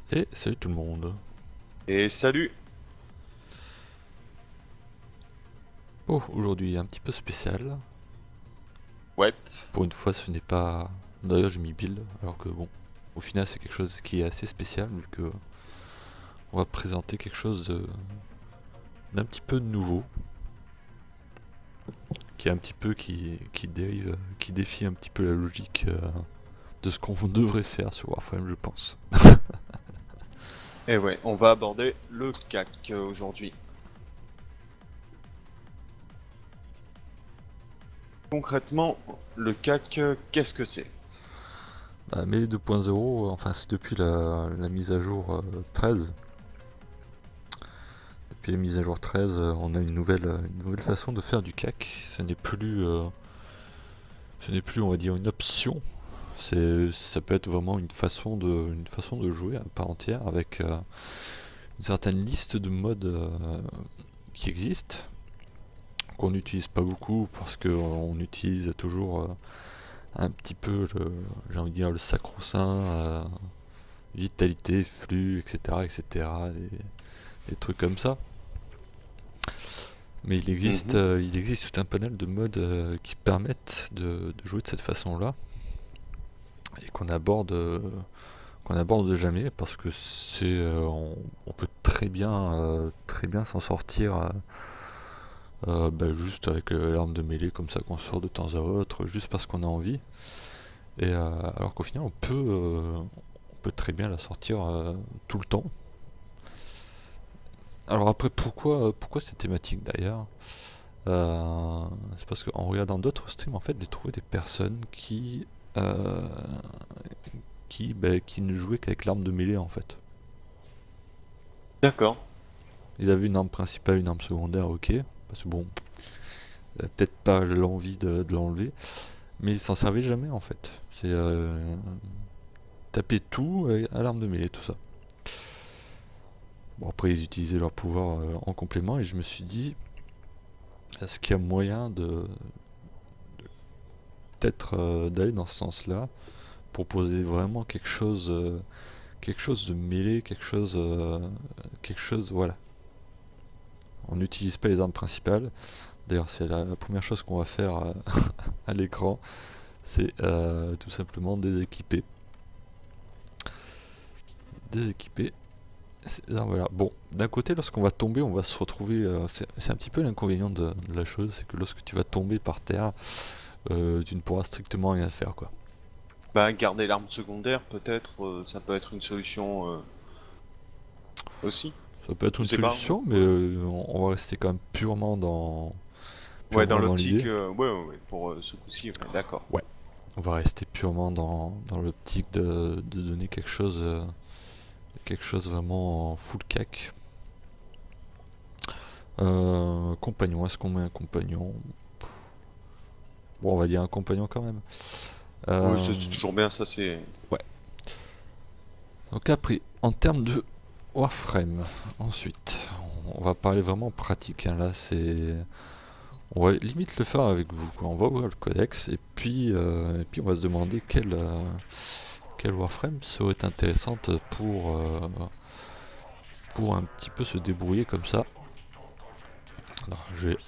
Et salut tout le monde. Et salut! Oh, aujourd'hui un petit peu spécial. Ouais, Pour une fois, ce n'est pas. D'ailleurs, j'ai mis Bill, alors que bon, au final, c'est quelque chose qui est assez spécial vu que on va présenter quelque chose d'un petit peu nouveau, qui est un petit peu qui dérive, qui défie un petit peu la logique de ce qu'on devrait faire sur Warframe, je pense. et ouais, on va aborder le CAC aujourd'hui. Concrètement, le CAC, qu'est-ce que c'est? Bah, Melee 2.0, enfin, c'est depuis la mise à jour 13. Depuis la mise à jour 13, on a une nouvelle façon de faire du CAC. Ce n'est plus, on va dire, une option. Ça peut être vraiment une façon de jouer à part entière avec une certaine liste de modes qui existent, qu'on n'utilise pas beaucoup parce qu'on utilise toujours un petit peu, j'ai envie de dire, le sacro-saint, vitalité, flux, etc., etc., des trucs comme ça. Mais Mhm. il existe tout un panel de modes qui permettent de jouer de cette façon-là et qu'on aborde jamais parce que on peut très bien s'en sortir juste avec l'arme de mêlée comme ça qu'on sort de temps à autre, juste parce qu'on a envie. Alors qu'au final, on peut très bien la sortir tout le temps. Alors après, pourquoi cette thématique d'ailleurs? C'est parce qu'en regardant d'autres streams, en fait, j'ai trouvé des personnes euh, qui ne jouaient qu'avec l'arme de mêlée en fait. D'accord. Ils avaient une arme principale, une arme secondaire, ok, parce que bon, peut-être pas l'envie de l'enlever, mais ils s'en servaient jamais en fait. C'est taper tout à l'arme de mêlée, tout ça. Bon, après, ils utilisaient leur pouvoir en complément, et je me suis dit, est-ce qu'il y a moyen de peut-être d'aller dans ce sens-là, proposer vraiment quelque chose de mêlé, quelque chose, voilà. On n'utilise pas les armes principales. D'ailleurs, c'est la première chose qu'on va faire à l'écran, c'est tout simplement déséquiper. Déséquiper ces armes-là. Bon, d'un côté, lorsqu'on va tomber, on va se retrouver. C'est un petit peu l'inconvénient de la chose, c'est que lorsque tu vas tomber par terre, tu ne pourras strictement rien faire, quoi. Bah, garder l'arme secondaire, peut-être, ça peut être une solution aussi. Ça peut être Je une sais pas. solution, mais on va rester quand même Ouais, dans purement dans l'optique, l'idée. ouais, pour ce coup-ci, ouais, d'accord. Ouais, on va rester purement dans l'optique de donner quelque chose vraiment en full cac. Compagnon, est-ce qu'on met un compagnon? Bon, on va dire un compagnon quand même. Oui, Euh, c'est toujours bien, ça c'est... ouais. Donc après, en termes de Warframe, ensuite, on va parler vraiment pratique, hein. Là, on va limite le faire avec vous, quoi. On va ouvrir le codex et puis on va se demander quelle Warframe serait intéressante pour un petit peu se débrouiller comme ça. Alors,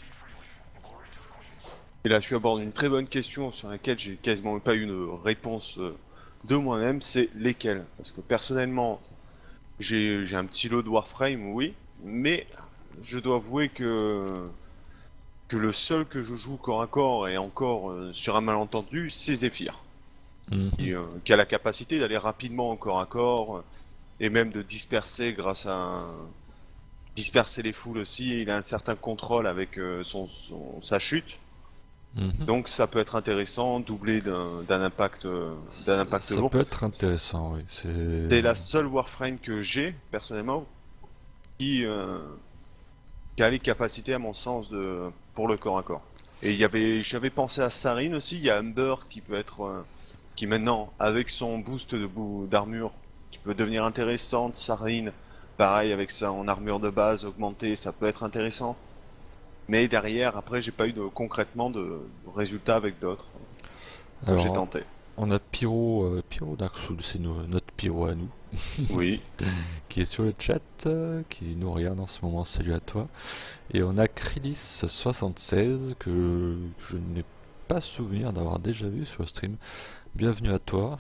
Et là, tu abordes une très bonne question sur laquelle j'ai quasiment pas eu une réponse de moi-même, c'est lesquels? Parce que personnellement, j'ai un petit lot de Warframe, oui, mais je dois avouer que le seul que je joue corps à corps et encore sur un malentendu, c'est Zephyr, Mhm. qui a la capacité d'aller rapidement en corps à corps et même de disperser disperser les foules aussi. Il a un certain contrôle avec sa chute, Mhm. donc ça peut être intéressant, doublé d'un impact Ça lourd. peut être intéressant, oui. C'est la seule Warframe que j'ai personnellement qui, euh, qui a les capacités, à mon sens, pour le corps à corps. Et j'avais pensé à Sarine aussi. Il y a Humber qui peut être, qui maintenant, avec son boost d'armure, qui peut devenir intéressante. Sarine, pareil, avec son armure de base augmentée, ça peut être intéressant. Mais derrière, après, j'ai pas eu concrètement de résultats avec d'autres que j'ai Alors, tenté. on a Pyro, Pyro Dark Souls, c'est notre Pyro à nous, Oui. qui est sur le chat, qui nous regarde en ce moment, salut à toi. Et on a Krylis76, que je n'ai pas souvenir d'avoir déjà vu sur le stream. Bienvenue à toi.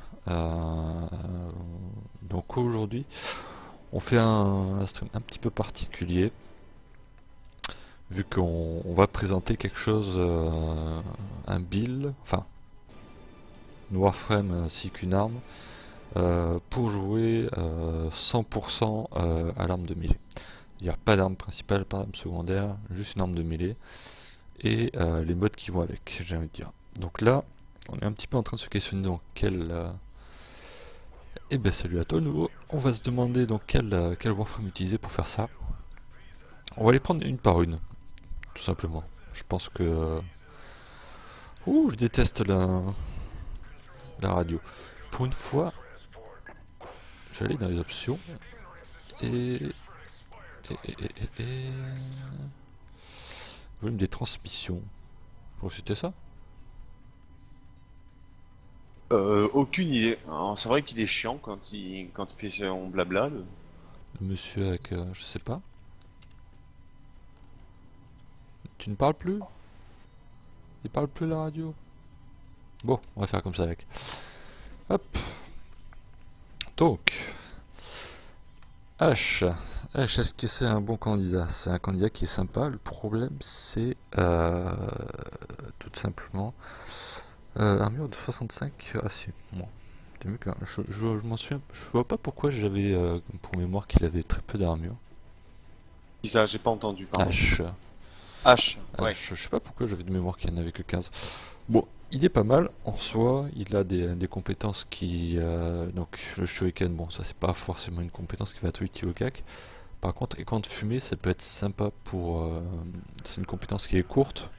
Donc aujourd'hui, on fait un stream un petit peu particulier, vu qu'on va présenter quelque chose, un build, enfin, une Warframe ainsi qu'une arme, pour jouer 100% à l'arme de mêlée. C'est-à-dire pas d'arme principale, pas d'arme secondaire, juste une arme de mêlée, et les modes qui vont avec, j'ai envie de dire. Donc là, on est un petit peu en train de se questionner dans quel... Eh ben salut à toi nouveau. On va se demander donc quel Warframe utiliser pour faire ça. On va les prendre une par une, tout simplement. Je pense que... Ouh, je déteste la radio. Pour une fois, je vais aller dans les options et volume des transmissions. Je crois que c'était ça. Aucune idée. Alors, c'est vrai qu'il est chiant quand il fait son blabla. Le monsieur avec, je sais pas. Tu ne parles plus? Il parle plus la radio? Bon, on va faire comme ça avec. Hop. Donc, H. H, est-ce que c'est un bon candidat? C'est un candidat qui est sympa. Le problème, c'est tout simplement armure de 65. Ah si, bon. Je m'en souviens. Je vois pas pourquoi j'avais pour mémoire qu'il avait très peu d'armure. Si ça, j'ai pas entendu. Pardon. H. H. Ouais. Je sais pas pourquoi j'avais de mémoire qu'il n'y en avait que 15. Bon, il est pas mal en soi, il a des compétences qui... donc le shuriken, bon ça c'est pas forcément une compétence qui va être utile au CAC. Par contre, écran de fumée, ça peut être sympa pour... c'est une compétence qui est courte.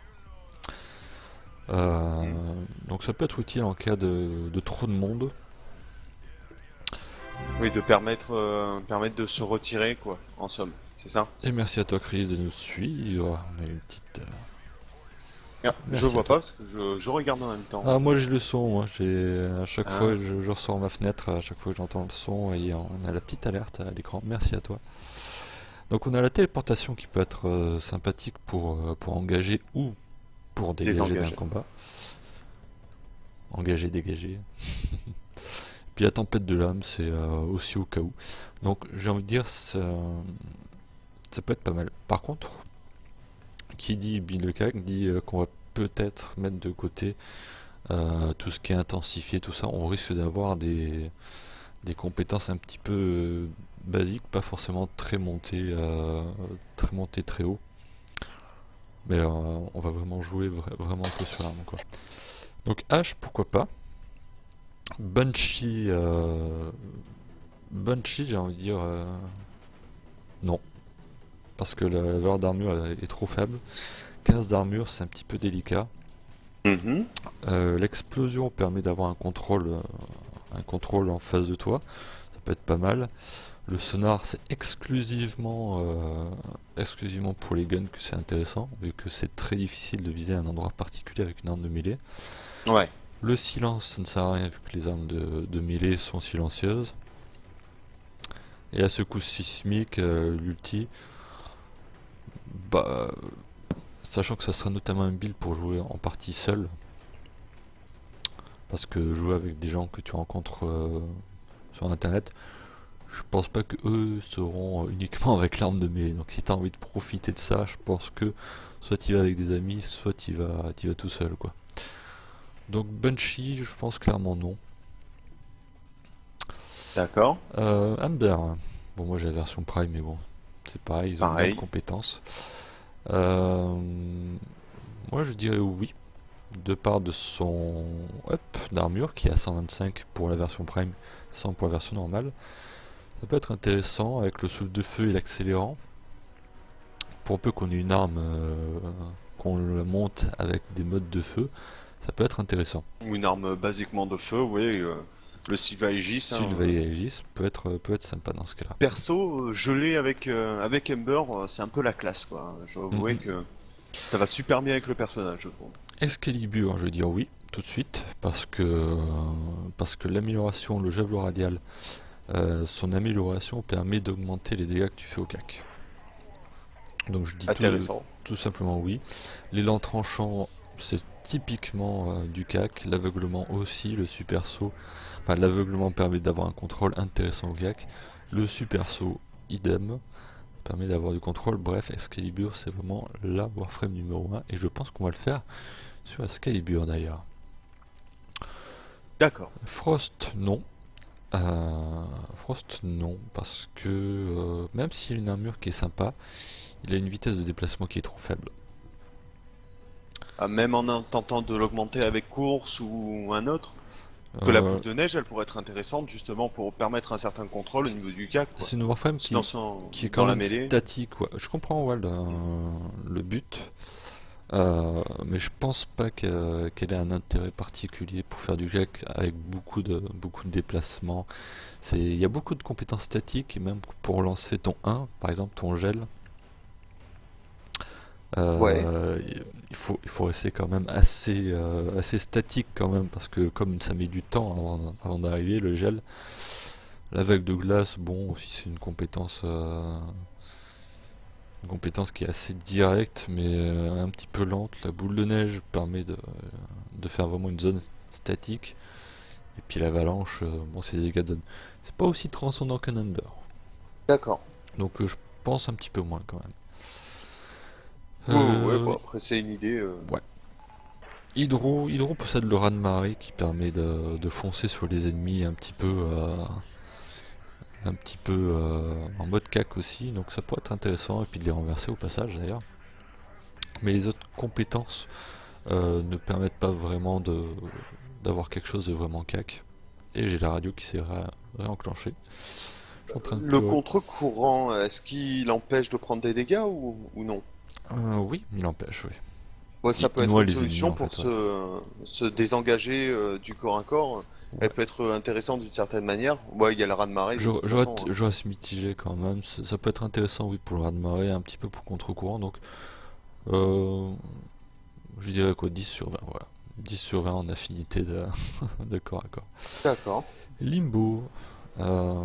Donc ça peut être utile en cas de trop de monde. Oui, de permettre de se retirer, quoi, en somme. C'est ça? Et merci à toi Chris de nous suivre. On a une petite... Ah, je Merci à vois toi. pas parce que je regarde en même temps. Ah moi j'ai le son, moi j'ai à chaque Ah. fois je ressors ma fenêtre, à chaque fois que j'entends le son et on a la petite alerte à l'écran. Merci à toi. Donc on a la téléportation qui peut être sympathique pour engager ou pour dégager d'un Désengager. combat. Engager, dégager. Puis la tempête de l'âme c'est aussi au cas où. Donc j'ai envie de dire ça peut être pas mal. Par contre, qui dit Bill Le Cac dit qu'on va peut-être mettre de côté tout ce qui est intensifié, tout ça. On risque d'avoir des compétences un petit peu basiques, pas forcément très montées, très haut. Mais on va vraiment jouer vraiment un peu sur l'arme, quoi. Donc H, pourquoi pas. Banshee, Banshee, j'ai envie de dire non. Parce que la valeur d'armure est trop faible. 15 d'armure, c'est un petit peu délicat. Mhm. L'explosion permet d'avoir un contrôle en face de toi. Ça peut être pas mal. Le sonar, c'est exclusivement pour les guns que c'est intéressant, vu que c'est très difficile de viser un endroit particulier avec une arme de mêlée. Ouais. Le silence, ça ne sert à rien vu que les armes de mêlée sont silencieuses. Et la secousse sismique, l'ulti, bah, sachant que ça sera notamment un build pour jouer en partie seul, parce que jouer avec des gens que tu rencontres sur internet, je pense pas que eux seront uniquement avec l'arme de mêlée. Donc si tu as envie de profiter de ça, je pense que soit tu vas avec des amis, soit tu vas tout seul, quoi. Donc Banshee, je pense clairement non. D'accord. Amber, bon moi j'ai la version Prime, mais bon, c'est pareil, ils ont Pareil. de compétences. Euh, Moi je dirais oui, de part de son up d'armure qui est à 125 pour la version Prime, 100 pour la version normale. Ça peut être intéressant avec le souffle de feu et l'accélérant. Pour peu qu'on ait une arme, qu'on la monte avec des modes de feu, ça peut être intéressant. Ou une arme basiquement de feu, oui. Le Sylva Aegis. Sylva Aegis peut être sympa dans ce cas-là. Perso, je l'ai avec Ember, c'est un peu la classe, quoi. Je dois avouer que ça va super bien avec le personnage, je trouve. Excalibur, je veux dire oui, tout de suite parce que l'amélioration, le javelot radial, son amélioration permet d'augmenter les dégâts que tu fais au cac. Donc je dis Intéressant. tout simplement oui. L'élan tranchant, c'est typiquement du cac. L'aveuglement aussi, le super saut. Enfin, l'aveuglement permet d'avoir un contrôle intéressant au cac. Le super saut, idem, permet d'avoir du contrôle. Bref, Excalibur, c'est vraiment la Warframe numéro 1. Et je pense qu'on va le faire sur Excalibur d'ailleurs. D'accord. Frost, non. Frost, non. Parce que même s'il a une armure qui est sympa, il a une vitesse de déplacement qui est trop faible. Ah, même en tentant de l'augmenter avec course ou un autre. Que la boule de neige, elle pourrait être intéressante justement pour permettre un certain contrôle au niveau du cac, quoi. C'est une Warframe qui est quand Dans la même mêlée. statique. Ouais. Je comprends ouais, le but. Mais je pense pas qu'elle ait un intérêt particulier pour faire du hack avec beaucoup de déplacements. Il y a beaucoup de compétences statiques et même pour lancer ton 1, par exemple ton gel, Ouais. il faut rester quand même assez statique quand même parce que comme ça met du temps avant d'arriver le gel, la vague de glace, bon, aussi c'est une compétence qui est assez directe mais un petit peu lente. La boule de neige permet de faire vraiment une zone statique. Et puis l'avalanche, bon c'est des dégâts de zone. C'est pas aussi transcendant qu'un Ember. D'accord. Donc je pense un petit peu moins quand même. Oh, ouais, bon, après c'est une idée. Ouais. Hydro possède le raz-de-marée qui permet de foncer sur les ennemis un petit peu en mode cac aussi, donc ça pourrait être intéressant, et puis de les renverser au passage d'ailleurs. Mais les autres compétences ne permettent pas vraiment d'avoir quelque chose de vraiment cac. Et j'ai la radio qui s'est réenclenchée. Je suis en train de Le pleurer. contre-courant, est-ce qu'il empêche de prendre des dégâts ou non? Oui, il empêche, oui. Ouais, ça peut Il être noie une les ennemis solution en pour fait, ouais. se désengager du corps à corps. Ouais. Elle peut être intéressante d'une certaine manière. Ouais, il y a le raz-de-marée de toute J'aurais façon, hein. j'aurais se mitiger quand même. Ça peut être intéressant, oui, pour le raz-de-marée, un petit peu pour contre-courant. Donc, euh, je dirais quoi, 10 sur 20, voilà. 10 sur 20 en affinité de corps à corps. D'accord. Limbo. euh,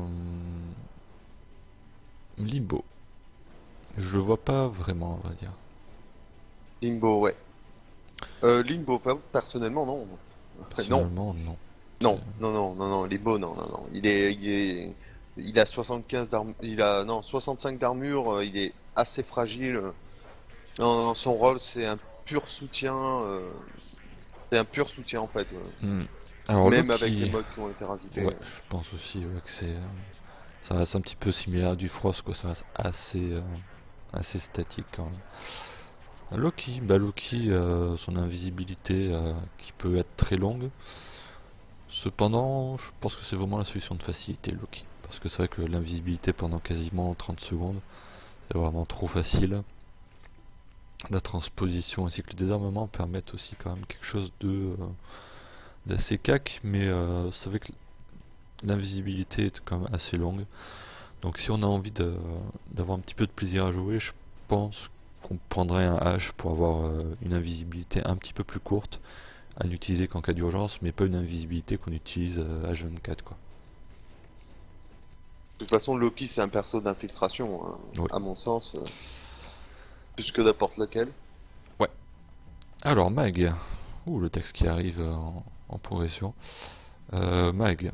Limbo. Je le vois pas vraiment, on va dire. Limbo, ouais. Limbo, personnellement, non. Non, Personnellement, non. C'est- non, non, non, non, non, Limbo, non, non, non. Il a 75 d'armure, il a, non, 65 d'armure, il est assez fragile. Non, non, son rôle, pur soutien, c'est un pur soutien en fait. Hmm. Alors Même avec les Loki, modes qui ont été rajoutés. ouais, je pense aussi ouais, que ça reste un petit peu similaire à du Frost, quoi. Ça reste assez statique quand même. Loki, bah Loki, son invisibilité qui peut être très longue. Cependant, je pense que c'est vraiment la solution de facilité, Loki. Parce que c'est vrai que l'invisibilité pendant quasiment 30 secondes, c'est vraiment trop facile. La transposition ainsi que le désarmement permettent aussi quand même quelque chose d'assez cac, mais c'est vrai que l'invisibilité est quand même assez longue. Donc si on a envie d'avoir un petit peu de plaisir à jouer, je pense qu'on prendrait un H pour avoir une invisibilité un petit peu plus courte, à n'utiliser qu'en cas d'urgence, mais pas une invisibilité qu'on utilise H24 quoi. De toute façon, Loki c'est un perso d'infiltration, hein, Oui. à mon sens, plus que n'importe lequel. Ouais. Alors Mag. Ouh, le texte qui arrive en progression. Mag.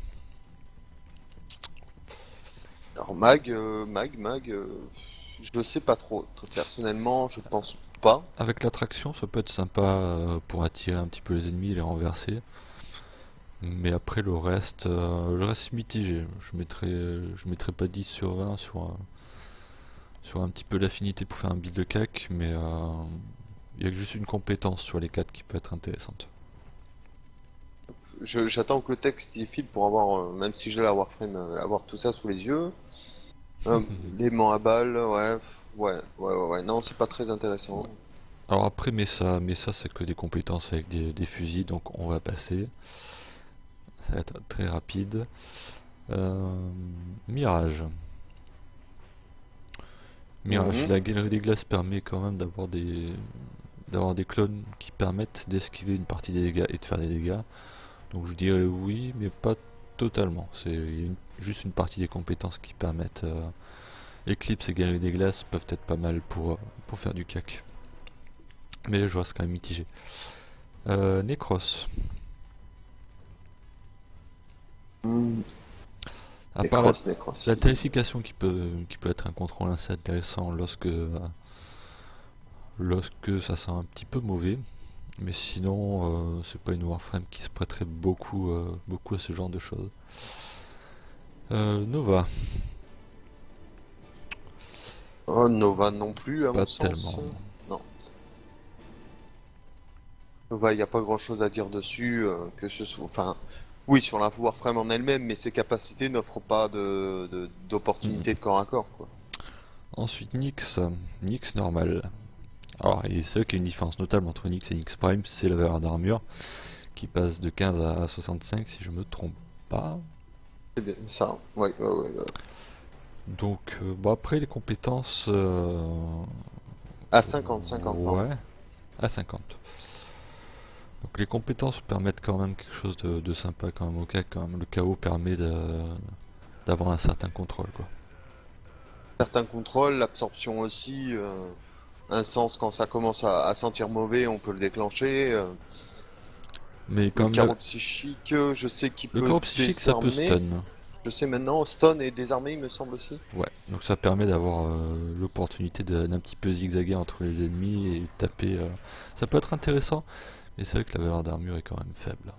Alors je sais pas trop. Très personnellement, je pense pas. Avec l'attraction, ça peut être sympa pour attirer un petit peu les ennemis et les renverser. Mais après le reste, je reste mitigé. Je mettrai pas 10 sur 20 sur un petit peu l'affinité pour faire un build de cac, mais il y a juste une compétence sur les 4 qui peut être intéressante. J'attends que le texte y file pour avoir, même si j'ai la Warframe, avoir tout ça sous les yeux. L'aimant à balles, ouais, ouais. Non, c'est pas très intéressant. Ouais. Alors après, mais ça c'est que des compétences avec des fusils, donc on va passer. Ça va être très rapide. Euh, Mirage. Mirage, Mhm. la galerie des glaces permet quand même d'avoir d'avoir des clones qui permettent d'esquiver une partie des dégâts et de faire des dégâts. Donc je dirais oui, mais pas totalement. C'est juste une partie des compétences qui permettent. Eclipse et Galerie des Glaces peuvent être pas mal pour faire du cac. Mais je reste quand même mitigé. Necros. À part Necros. la terrification qui peut être un contrôle assez intéressant lorsque ça sent un petit peu mauvais. Mais sinon, c'est pas une Warframe qui se prêterait beaucoup à ce genre de choses. Nova. Oh, Nova non plus, à Pas mon tellement. sens. Non. Nova, il n'y a pas grand chose à dire dessus, que ce soit. Enfin, oui, sur la Warframe en elle-même, mais ses capacités n'offrent pas d'opportunité de corps à corps, quoi. Ensuite, Nyx. Nyx normal. Alors, c'est vrai qu'il y a une différence notable entre Nyx et Nyx Prime, c'est la valeur d'armure qui passe de 15 à 65 si je me trompe pas. C'est bien ça, ouais. Donc, bon, après les compétences. À 50, pardon. Ouais, à 50. Donc, les compétences permettent quand même quelque chose de sympa quand même au CAC. Quand même. Le chaos permet d'avoir un certain contrôle, quoi. Certains contrôles, l'absorption aussi, un sens quand ça commence à sentir mauvais, on peut le déclencher. Mais Le quand même, carreau psychique, je sais qu'il le peut chaos psychique ça peut désarmer. stun. Je sais maintenant, stun et désarmer, il me semble aussi. Ouais, donc ça permet d'avoir l'opportunité d'un petit peu zigzaguer entre les ennemis et taper. Ça peut être intéressant, mais c'est vrai que la valeur d'armure est quand même faible.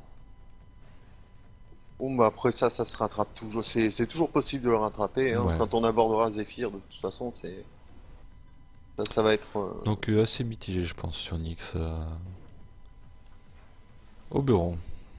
Bon, bah après ça se rattrape toujours. C'est toujours possible de le rattraper, hein. Ouais. Quand on abordera Zephyr, de toute façon, ça va être Donc assez mitigé, je pense, sur Nyx. Oberon.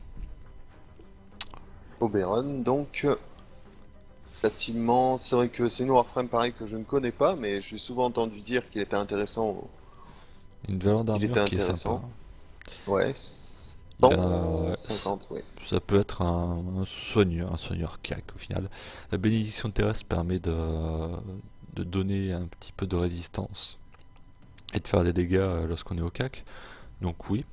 Oberon. Donc, bâtiment, c'est vrai que c'est une Warframe pareil que je ne connais pas, mais j'ai souvent entendu dire qu'il était intéressant. Une valeur Qu'il était d'armure qui est sympa. intéressant. Ouais, Il a- 150, oui. Ça peut être un soigneur CAC au final. La bénédiction terrestre permet de donner un petit peu de résistance et de faire des dégâts lorsqu'on est au CAC. Donc oui.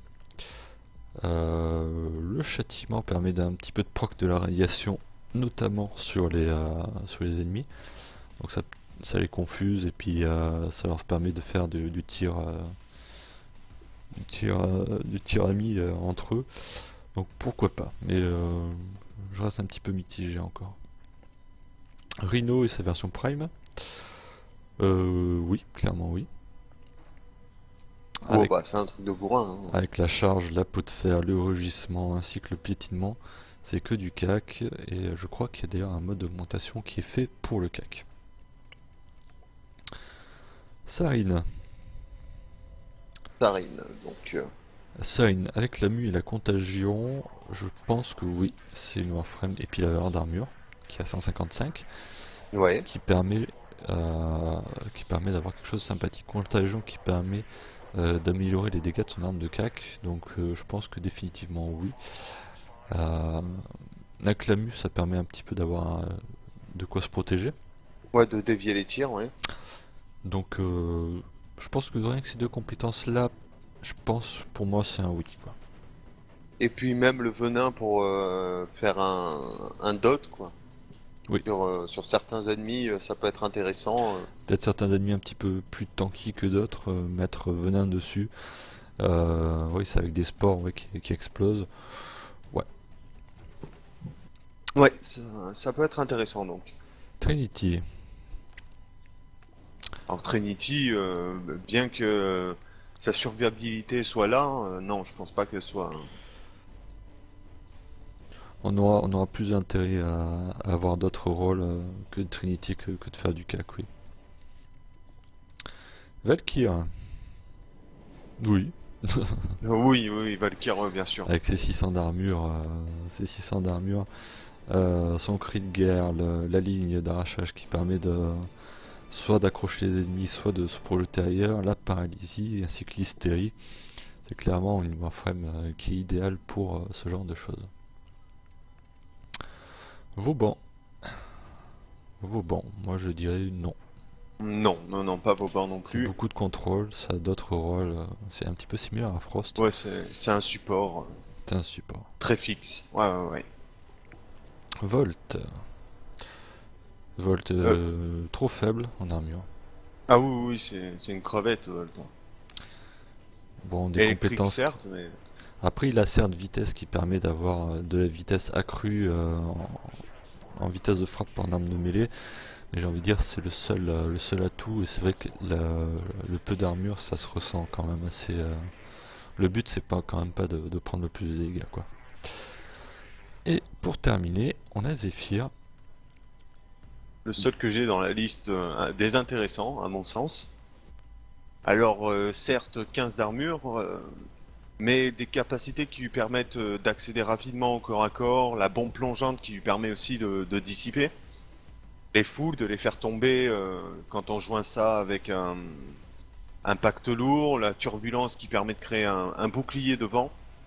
Le châtiment permet d'un petit peu de proc de la radiation, notamment sur les ennemis. Donc ça les confuse et puis ça leur permet de faire du tir ami entre eux. Donc pourquoi pas. Mais je reste un petit peu mitigé encore. Rhino et sa version Prime. Oui, clairement oui. Oh, bah, c'est un truc de bourrin, hein. Avec la charge, la peau de fer, le rugissement ainsi que le piétinement, c'est que du CAC et je crois qu'il y a d'ailleurs un mode d'augmentation qui est fait pour le CAC. Sarine. Sarine, donc. Sarine, avec la mue et la contagion, je pense que oui, c'est une Warframe et puis la valeur d'armure qui est à 155 Ouais. qui permet d'avoir quelque chose de sympathique. Contagion qui permet d'améliorer les dégâts de son arme de CAC, donc je pense que définitivement oui. Avec la mue, ça permet un petit peu d'avoir de quoi se protéger. Ouais, de dévier les tirs, ouais. Donc je pense que rien que ces deux compétences là, je pense pour moi c'est un oui quoi. Et puis même le venin pour faire un dot, quoi. Oui. Sur certains ennemis, ça peut être intéressant. Peut-être certains ennemis un petit peu plus tanky que d'autres, mettre venin dessus. Oui, c'est avec des spores ouais, qui explosent. Ouais. Ouais, ça peut être intéressant donc. Trinity. Alors Trinity, bien que sa survivabilité soit là, non, je pense pas qu'elle soit. On aura plus d'intérêt à avoir d'autres rôles que Trinity que de faire du CAC, oui. Valkyr. Oui. Oui, Valkyr, bien sûr. Avec ses 600 d'armure, son cri de guerre, la ligne d'arrachage qui permet soit d'accrocher les ennemis, soit de se projeter ailleurs, la paralysie ainsi que l'hystérie. C'est clairement une Warframe qui est idéale pour ce genre de choses. Vauban. Moi je dirais non. Non, non, non, pas Vauban non C'est plus. beaucoup de contrôle, ça a d'autres rôles. C'est un petit peu similaire à Frost. Ouais, c'est un support C'est un support. très fixe. Ouais, ouais, ouais. Volt. Volt Euh, trop faible en armure. ah oui, oui, oui, c'est une crevette, le temps. Bon, des Électrique, compétences. certes, mais... Après, il a certes vitesse qui permet d'avoir de la vitesse accrue en vitesse de frappe en arme de mêlée. Mais j'ai envie de dire, c'est le seul atout. Et c'est vrai que le peu d'armure, ça se ressent quand même assez. Le but, c'est pas quand même pas de prendre le plus de dégâts, quoi. Et pour terminer, on a Zephyr. Le seul que j'ai dans la liste des intéressants, à mon sens. Alors, certes, 15 d'armure, mais des capacités qui lui permettent d'accéder rapidement au corps à corps, la bombe plongeante qui lui permet aussi de dissiper les foules, de les faire tomber quand on joint ça avec un pacte lourd, la turbulence qui permet de créer un bouclier devant,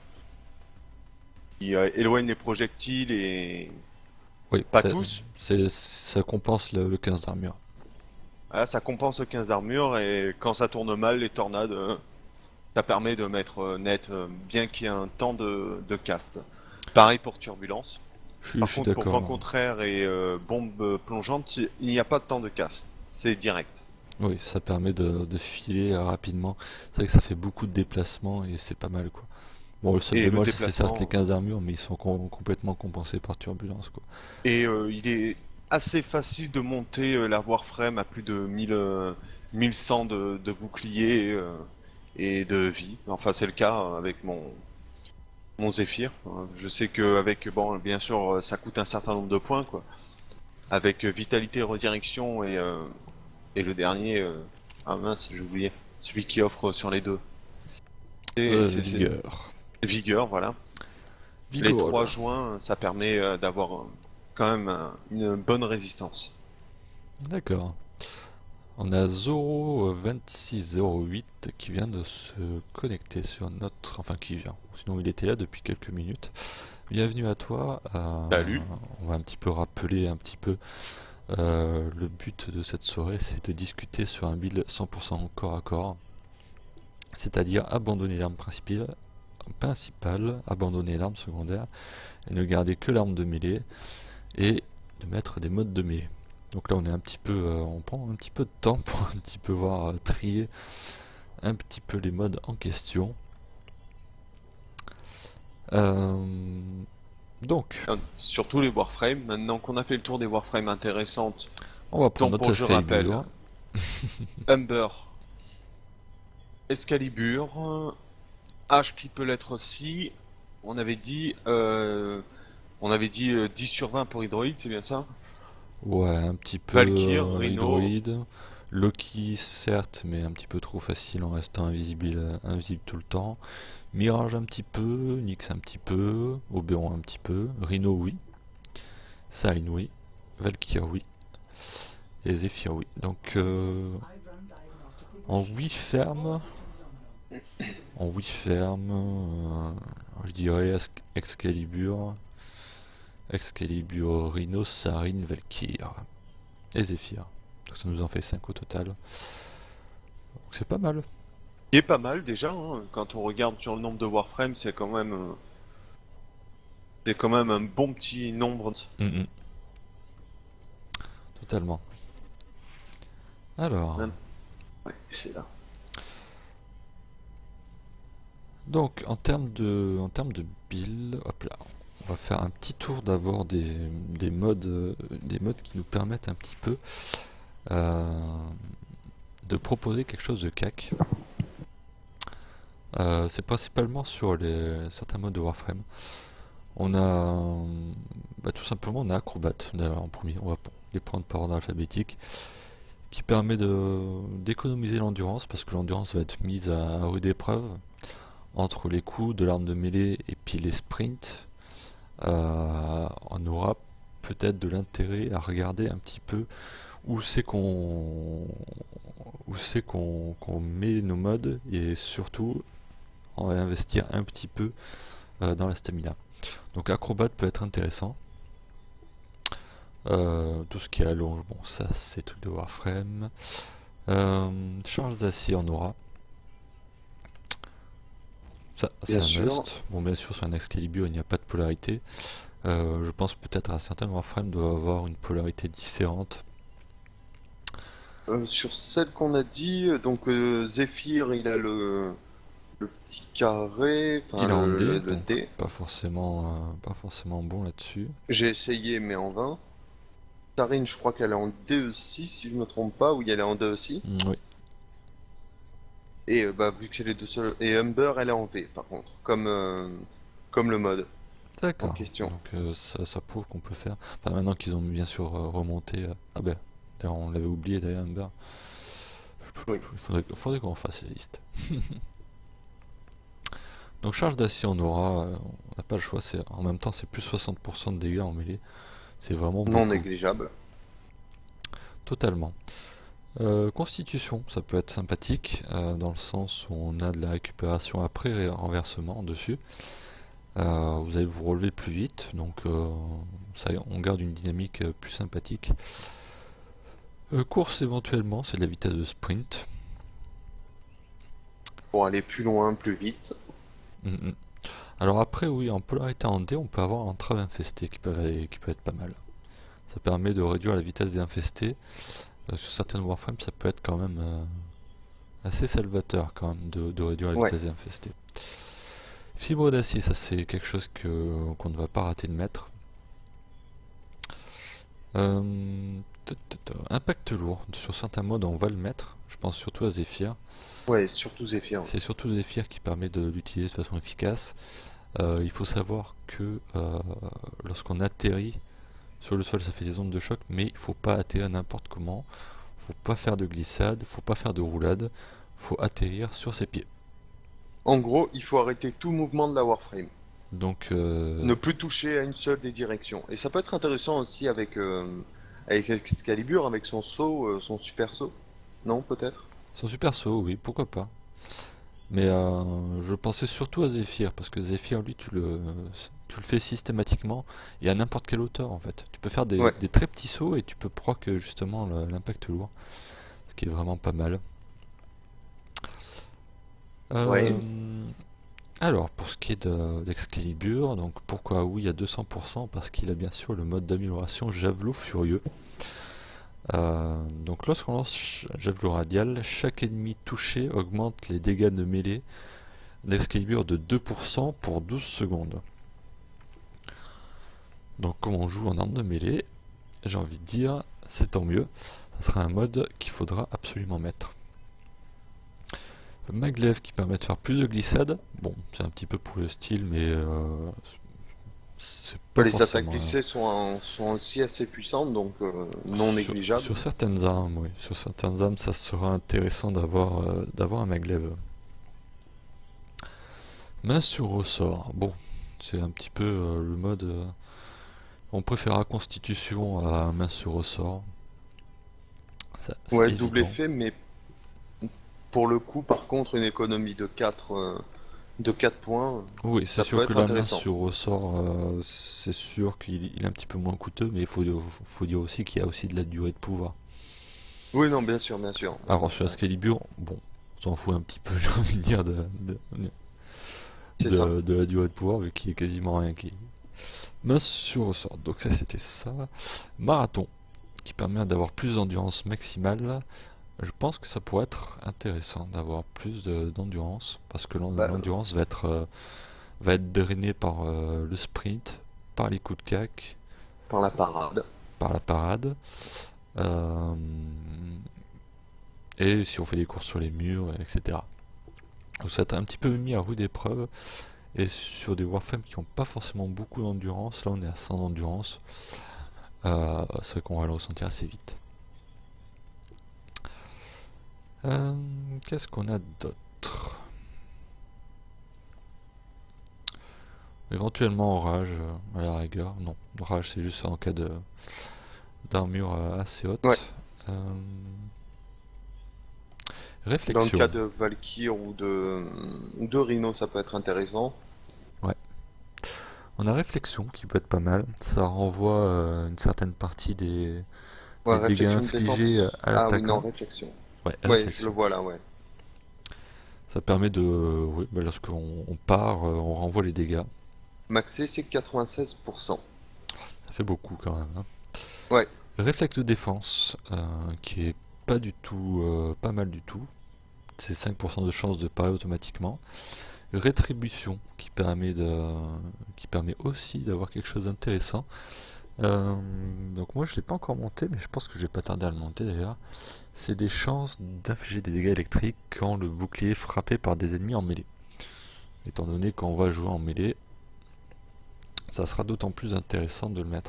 qui éloigne les projectiles et Oui, pas tous. ça compense le 15 d'armure. Voilà, ça compense 15 d'armure et quand ça tourne mal, les tornades, ça permet de mettre net, bien qu'il y ait un temps de cast. Pareil pour turbulence. Je Par suis contre, pour vent d'accord. contraire et bombe plongeante, il n'y a pas de temps de cast. C'est direct. Oui, ça permet de filer rapidement. C'est vrai que ça fait beaucoup de déplacements et c'est pas mal, quoi. Bon, le seul Et le bémol, c'est certes les déplacement. 15 d'armure, mais ils sont complètement compensés par turbulence, quoi. Et il est assez facile de monter la Warframe à plus de 1100 de bouclier et de vie. Enfin, c'est le cas avec mon Zephyr. Je sais qu'avec, bon, bien sûr, ça coûte un certain nombre de points, quoi. Avec vitalité, redirection et le dernier, ah mince, j'ai oublié, celui qui offre sur les deux. C'est Vigueur. vigueur, voilà. Les Vigor. trois joints, ça permet d'avoir quand même une bonne résistance. D'accord. On a Zoro2608 qui vient de se connecter sur notre... Enfin, qui vient. Sinon, il était là depuis quelques minutes. Bienvenue à toi. Salut. On va un petit peu rappeler un petit peu le but de cette soirée, c'est de discuter sur un build 100% corps à corps. C'est-à-dire abandonner l'arme principale, abandonner l'arme secondaire et ne garder que l'arme de mêlée et de mettre des modes de mêlée. Donc là on est un petit peu, on prend un petit peu de temps pour un petit peu voir trier un petit peu les modes en question. Donc Surtout les Warframes. Maintenant qu'on a fait le tour des Warframes intéressantes, on va prendre dont notre je rappelle Excalibur. Humber, Excalibur, H qui peut l'être aussi. On avait dit, on avait dit 10 sur 20 pour Hydroïde, c'est bien ça? Ouais, un petit peu Valkyr, Rhino, Hydroïde. Loki, certes, mais un petit peu trop facile en restant invisible tout le temps. Mirage un petit peu, Nyx un petit peu, Oberon un petit peu, Rhino oui, Sign oui, Valkyr oui, et Zephyr oui. Donc en 8 fermes, je dirais Excalibur, Rhino, Sarin, Valkyr et Zephyr. Donc ça nous en fait 5 au total. Donc c'est pas mal. qui est pas mal déjà, hein. Quand on regarde sur le nombre de Warframes, c'est quand même un bon petit nombre. Mhm, totalement. Alors, Ouais, c'est là. donc en termes de build, hop là, on va faire un petit tour d'avoir des modes qui nous permettent un petit peu euh, de proposer quelque chose de CAC. C'est principalement sur certains modes de Warframe. On a tout simplement on a Acrobat d'ailleurs en premier, on va les prendre par ordre alphabétique, qui permet d'économiser l'endurance parce que l'endurance va être mise à rude épreuve entre les coups de l'arme de mêlée et puis les sprints. On aura peut-être de l'intérêt à regarder un petit peu où c'est qu'on met nos modes et surtout on va investir un petit peu dans la stamina. Donc acrobate peut être intéressant. Tout ce qui est allonge, bon ça c'est truc de Warframe. Charge d'acier en aura. Ça c'est Bien un sûr. must. Bon bien sûr sur un Excalibur il n'y a pas de polarité. Je pense peut-être à certains Warframe doivent avoir une polarité différente. Sur celle qu'on a dit, donc Zephyr, il a le petit carré, enfin Il est en D, le donc D. pas forcément bon là-dessus. J'ai essayé, mais en vain. Tarine, je crois qu'elle est en D aussi, si je me trompe pas, ou elle est en D aussi. Oui, Et bah, vu que c'est les deux seuls. Et Humber, elle est en V, par contre, comme le mode en d'accord. question. Donc ça prouve qu'on peut faire. Enfin maintenant qu'ils ont bien sûr remonté. Ah ben, d'ailleurs on l'avait oublié d'ailleurs Amber. Oui. Faudrait qu'on fasse la liste. Donc charge d'acier en aura, on n'a pas le choix, en même temps c'est plus 60% de dégâts en mêlée, c'est vraiment Non beaucoup, négligeable. totalement. Constitution, ça peut être sympathique, dans le sens où on a de la récupération après renversement dessus. Vous allez vous relever plus vite, donc on garde une dynamique plus sympathique. Course éventuellement, c'est de la vitesse de sprint. Pour aller plus loin, plus vite. Mm, mm. Alors après, oui, en polarité en D, on peut avoir entrave infestée qui peut être pas mal. Ça permet de réduire la vitesse des infestés. Sur certaines Warframes, ça peut être quand même assez salvateur quand même de réduire la Ouais. vitesse des infestés. Fibre d'acier, ça c'est quelque chose qu'on ne va pas rater de mettre. Impact lourd, sur certains modes on va le mettre. Je pense surtout à Zephyr. Ouais, surtout Zephyr. C'est surtout Zephyr qui permet de l'utiliser de façon efficace. Il faut savoir que lorsqu'on atterrit sur le sol, ça fait des ondes de choc, mais il faut pas atterrir n'importe comment. Faut pas faire de glissade, faut pas faire de roulade. Faut atterrir sur ses pieds. En gros, il faut arrêter tout mouvement de la Warframe. Donc, Ne plus toucher à une seule des directions. Et ça peut être intéressant aussi avec Excalibur, avec son saut, son super saut. Non, peut-être? son super saut, oui, pourquoi pas. Mais je pensais surtout à Zephyr, parce que Zephyr, lui, tu le fais systématiquement et à n'importe quelle hauteur en fait. Tu peux faire Ouais. des très petits sauts et tu peux proc justement l'impact lourd, ce qui est vraiment pas mal. Ouais. Euh, alors, pour ce qui est d'Excalibur, donc pourquoi oui à 200%? Parce qu'il a bien sûr le mode d'amélioration Javelot Furieux. Donc lorsqu'on lance Javelot Radial, chaque ennemi touché augmente les dégâts de mêlée d'Excalibur de 2% pour 12 secondes. Donc comme on joue en arme de mêlée, j'ai envie de dire, c'est tant mieux. Ça sera un mode qu'il faudra absolument mettre. Maglev qui permet de faire plus de glissade. Bon, c'est un petit peu pour le style, mais c'est pas Les attaques forcément... glissées sont aussi assez puissantes, donc non négligeables. sur certaines armes, oui. Sur certaines armes, ça sera intéressant d'avoir un Maglev. Main sur ressort. Bon, c'est un petit peu le mode... on préférera Constitution à main sur ressort. C'est Ouais, double évident. effet, mais pour le coup, par contre, une économie de 4 points, Oui, c'est ça sûr peut que être la main intéressant. sur ressort, c'est sûr qu'il est un petit peu moins coûteux, mais faut dire aussi qu'il y a aussi de la durée de pouvoir. Oui, non, bien sûr, bien sûr. Alors sur Excalibur, bon, on s'en fout un petit peu, j'ai envie de dire, C'est ça. de la durée de pouvoir, vu qu'il y a quasiment rien qui... Main sur ressort, donc ça c'était ça. Marathon, qui permet d'avoir plus d'endurance maximale. Je pense que ça pourrait être intéressant d'avoir plus d'endurance, parce que Bah, l'endurance va être drainée par le sprint, par les coups de cac, par la parade. par la parade. euh, et si on fait des courses sur les murs, etc. Donc ça va être un petit peu mis à rude épreuve. Et sur des Warframes qui n'ont pas forcément beaucoup d'endurance, là on est à 100 d'endurance, c'est vrai qu'on va le ressentir assez vite. Qu'est-ce qu'on a d'autre? Éventuellement rage, à la rigueur. Non, rage c'est juste en cas d'armure assez Ouais. haute. Euh, Dans le cas réflexion. de Valkyr ou de Rhino, ça peut être intéressant. Ouais. On a réflexion qui peut être pas mal. Ça renvoie une certaine partie Ouais, des dégâts réflexion de infligés défense. à Ah oui, non, l'attaquant. réflexion. Ouais, Ouais, je le réflexion. vois là, ouais. Ça permet de, oui, bah, lorsqu'on part, on renvoie les dégâts. Maxé, c'est 96%. Ça fait beaucoup quand même, hein. Ouais, Réflexe de défense, qui est pas du tout, pas mal du tout. C'est 5% de chance de parer automatiquement. Rétribution, qui permet aussi d'avoir quelque chose d'intéressant. Donc moi je l'ai pas encore monté, mais je pense que je vais pas tarder à le monter d'ailleurs. C'est des chances d'infliger des dégâts électriques quand le bouclier est frappé par des ennemis en mêlée. Étant donné qu'on va jouer en mêlée, ça sera d'autant plus intéressant de le mettre.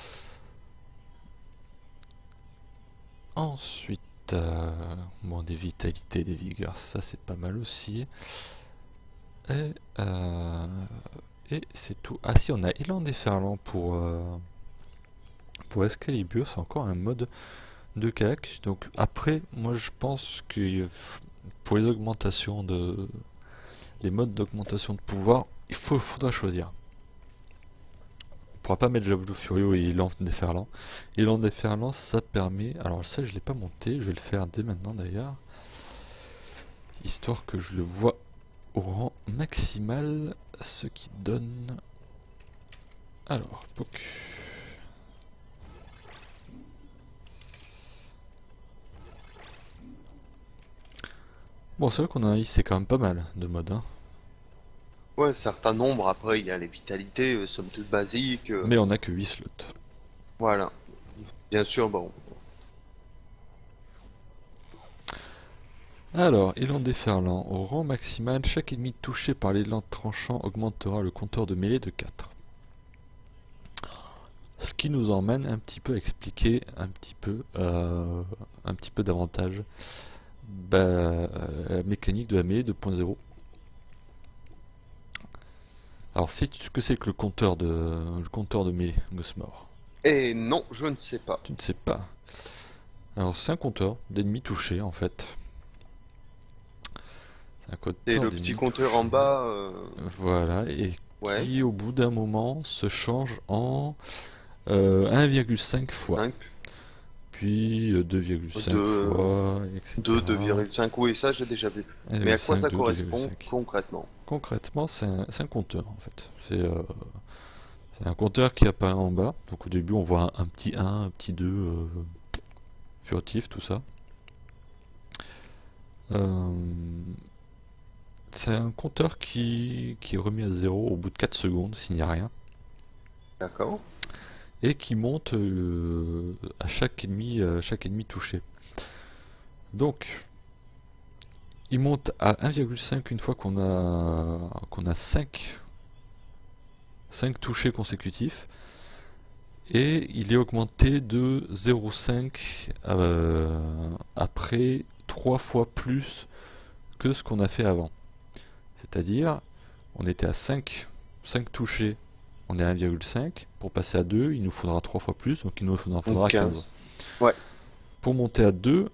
Ensuite, bon, des vitalités, des vigueurs, ça c'est pas mal aussi. Et, euh, et c'est tout. Ah si, on a élan déferlant pour Excalibur, c'est encore un mode de kayak. Donc après, moi je pense que pour les augmentations les modes d'augmentation de pouvoir, faudra choisir. On pourra pas mettre Javelot Furio et Élan déferlant. Élan déferlant, ça permet. Alors ça, je l'ai pas monté, je vais le faire dès maintenant d'ailleurs, histoire que je le vois au rang maximal, ce qui donne. Alors, poc. Bon, c'est vrai qu'on a c'est quand même pas mal de modes, hein. ouais, certain nombre. Après, il y a les vitalités, somme toute basiques. Mais on a que 8 slots. Voilà. Bien sûr, bon. Alors, élan déferlant. Au rang maximal, chaque ennemi touché par l'élan tranchant augmentera le compteur de mêlée de 4. Ce qui nous emmène un petit peu à expliquer un petit peu davantage la mécanique de la mêlée 2.0. Alors, sais-tu ce que c'est que le compteur de mêlée, Gosmore? Et non, je ne sais pas. Tu ne sais pas. Alors, c'est un compteur d'ennemis touchés en fait. C'est un C'est compteur le petit d'ennemis compteur en touchés. bas. Voilà, et Ouais. qui au bout d'un moment se change en 1,5 fois, 5, puis 2,5 2, fois, 2, etc. 2,5. Oui, ça j'ai déjà vu. Mais à quoi 1,5, ça 2, correspond 2,5. concrètement? Concrètement, c'est un compteur en fait. C'est un compteur qui apparaît en bas. Donc au début, on voit un petit 1, un petit 2, furtif, tout ça. Euh, c'est un compteur qui est remis à 0 au bout de 4 secondes s'il n'y a rien. D'accord. Et qui monte à chaque ennemi touché. Donc, il monte à 1,5 une fois qu'on a 5 touchés consécutifs. Et il est augmenté de 0,5 après 3 fois plus que ce qu'on a fait avant. C'est-à-dire, on était à 5 touchés, on est à 1,5. Pour passer à 2, il nous faudra 3 fois plus, donc il nous Donc faudra 15. 15. Ouais. Pour monter à 2,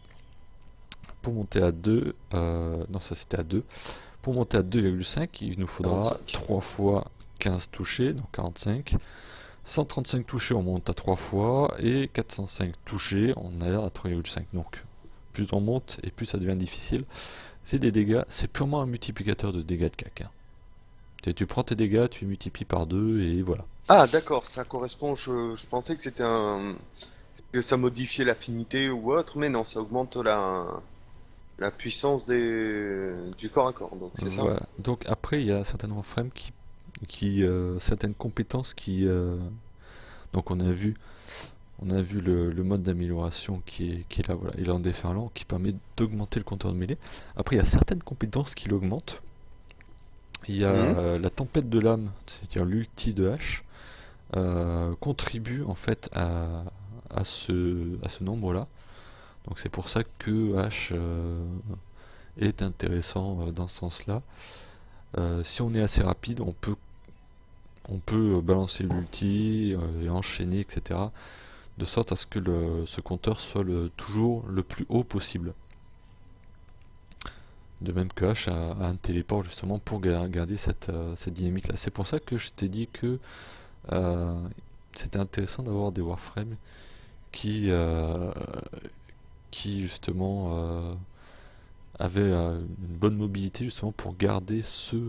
non, ça c'était à 2. Pour monter à 2,5, il nous faudra 45. 3 fois 15 touchés, donc 45. 135 touchés, on monte à 3 fois, et 405 touchés, on est à 3,5. Donc, plus on monte et plus ça devient difficile. C'est des dégâts, c'est purement un multiplicateur de dégâts de caca. Tu prends tes dégâts, tu les multiplies par 2 et voilà. Ah, d'accord, ça correspond. Je pensais que c'était un. Que ça modifiait l'affinité ou autre, mais non, ça augmente la puissance du corps à corps, donc c'est ça? Voilà. Donc après, il y a certains warframes certaines compétences donc on a vu le mode d'amélioration qui est là, voilà, élan déferlant, qui permet d'augmenter le compteur de mêlée. Après, il y a certaines compétences qui l'augmentent. Il y a Mhm. la tempête de l'âme, c'est-à-dire l'ulti de H, contribue en fait à ce nombre-là. Donc c'est pour ça que H est intéressant dans ce sens-là. Si on est assez rapide, on peut balancer l'ulti et enchaîner, etc. De sorte à ce que ce compteur soit toujours le plus haut possible. De même que H a un téléport justement pour garder cette dynamique là. C'est pour ça que je t'ai dit que c'était intéressant d'avoir des Warframes qui, euh, qui justement avaient une bonne mobilité justement pour garder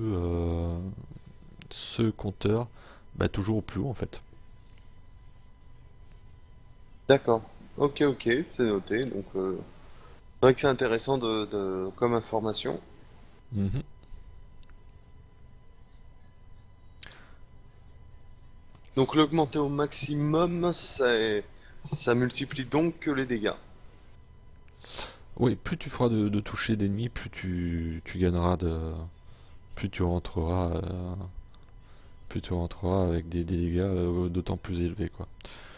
ce compteur toujours au plus haut en fait. D'accord. Ok, ok, c'est noté. Donc, c'est vrai que c'est intéressant comme information. Mhm. Donc, l'augmenter au maximum, ça multiplie donc que les dégâts. Oui, plus tu feras de toucher d'ennemis, plus tu gagneras plus tu rentreras, avec des dégâts d'autant plus élevés quoi.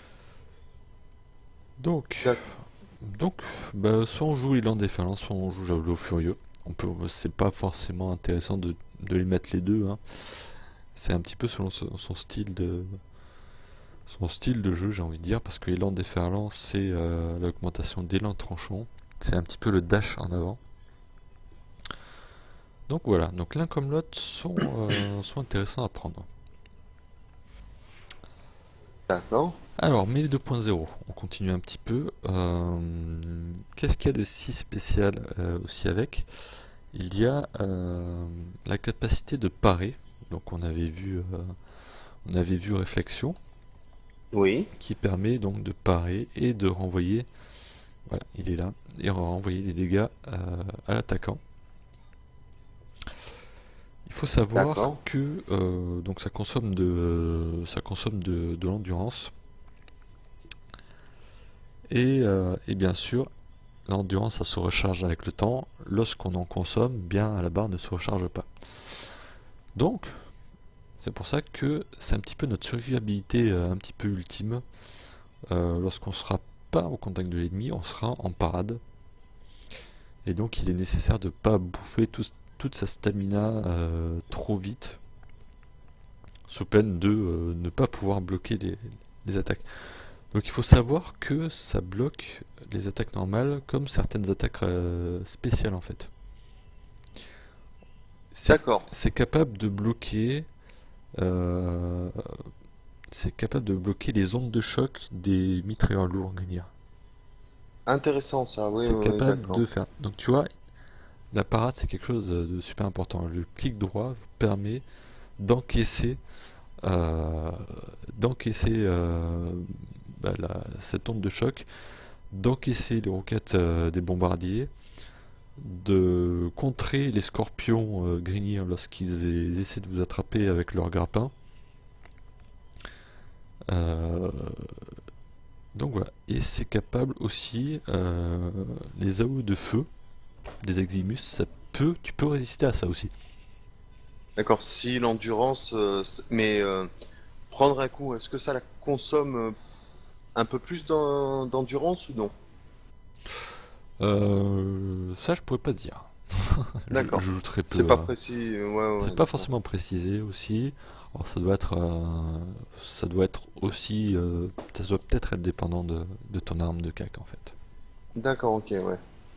Donc, D'accord. soit on joue Élan Déferlant, soit on joue Javelot Furieux. C'est pas forcément intéressant de les mettre les deux, hein. C'est un petit peu selon son style de jeu, j'ai envie de dire, parce que Élan Déferlant, c'est l'augmentation d'élan tranchant. C'est un petit peu le dash en avant. Donc voilà, donc l'un comme l'autre sont intéressants à prendre. D'accord. Alors, Melee 2.0, on continue un petit peu. Qu'est-ce qu'il y a de si spécial aussi avec? Il y a la capacité de parer. Donc on avait vu Réflexion, Oui. qui permet donc de parer et de renvoyer. Voilà, il est là, et renvoyer les dégâts à l'attaquant. Il faut savoir D'accord. que donc ça consomme de l'endurance et bien sûr l'endurance ça se recharge avec le temps. Lorsqu'on en consomme, bien la barre ne se recharge pas. Donc c'est pour ça que c'est un petit peu notre survivabilité un petit peu ultime. Lorsqu'on sera pas au contact de l'ennemi, on sera en parade. Et donc il est nécessaire de pas bouffer toute sa stamina trop vite, sous peine de ne pas pouvoir bloquer les attaques. Donc il faut savoir que ça bloque les attaques normales comme certaines attaques spéciales en fait. C'est D'accord. c'est capable de bloquer euh, c'est capable de bloquer les ondes de choc des mitrailleurs lourds Grignard. Intéressant ça. Oui, C'est oui, oui, capable d'accord. de faire. Donc tu vois, la parade c'est quelque chose de super important. Le clic droit vous permet d'encaisser euh, d'encaisser cette onde de choc, d'encaisser les roquettes des bombardiers, de contrer les scorpions Grignir lorsqu'ils essaient de vous attraper avec leur grappin. Euh, donc voilà, et c'est capable aussi les AOE de feu des Eximus, tu peux résister à ça aussi. D'accord. Si l'endurance, mais prendre un coup, est-ce que ça la consomme un peu plus d'endurance ou non? Ça je pourrais pas dire. D'accord. Je joue très peu. C'est pas précis. Ouais, C'est ouais, pas d'accord. forcément précisé aussi. Alors ça doit être aussi, ça doit peut-être être dépendant de ton arme de cac en fait. D'accord, ok, ouais.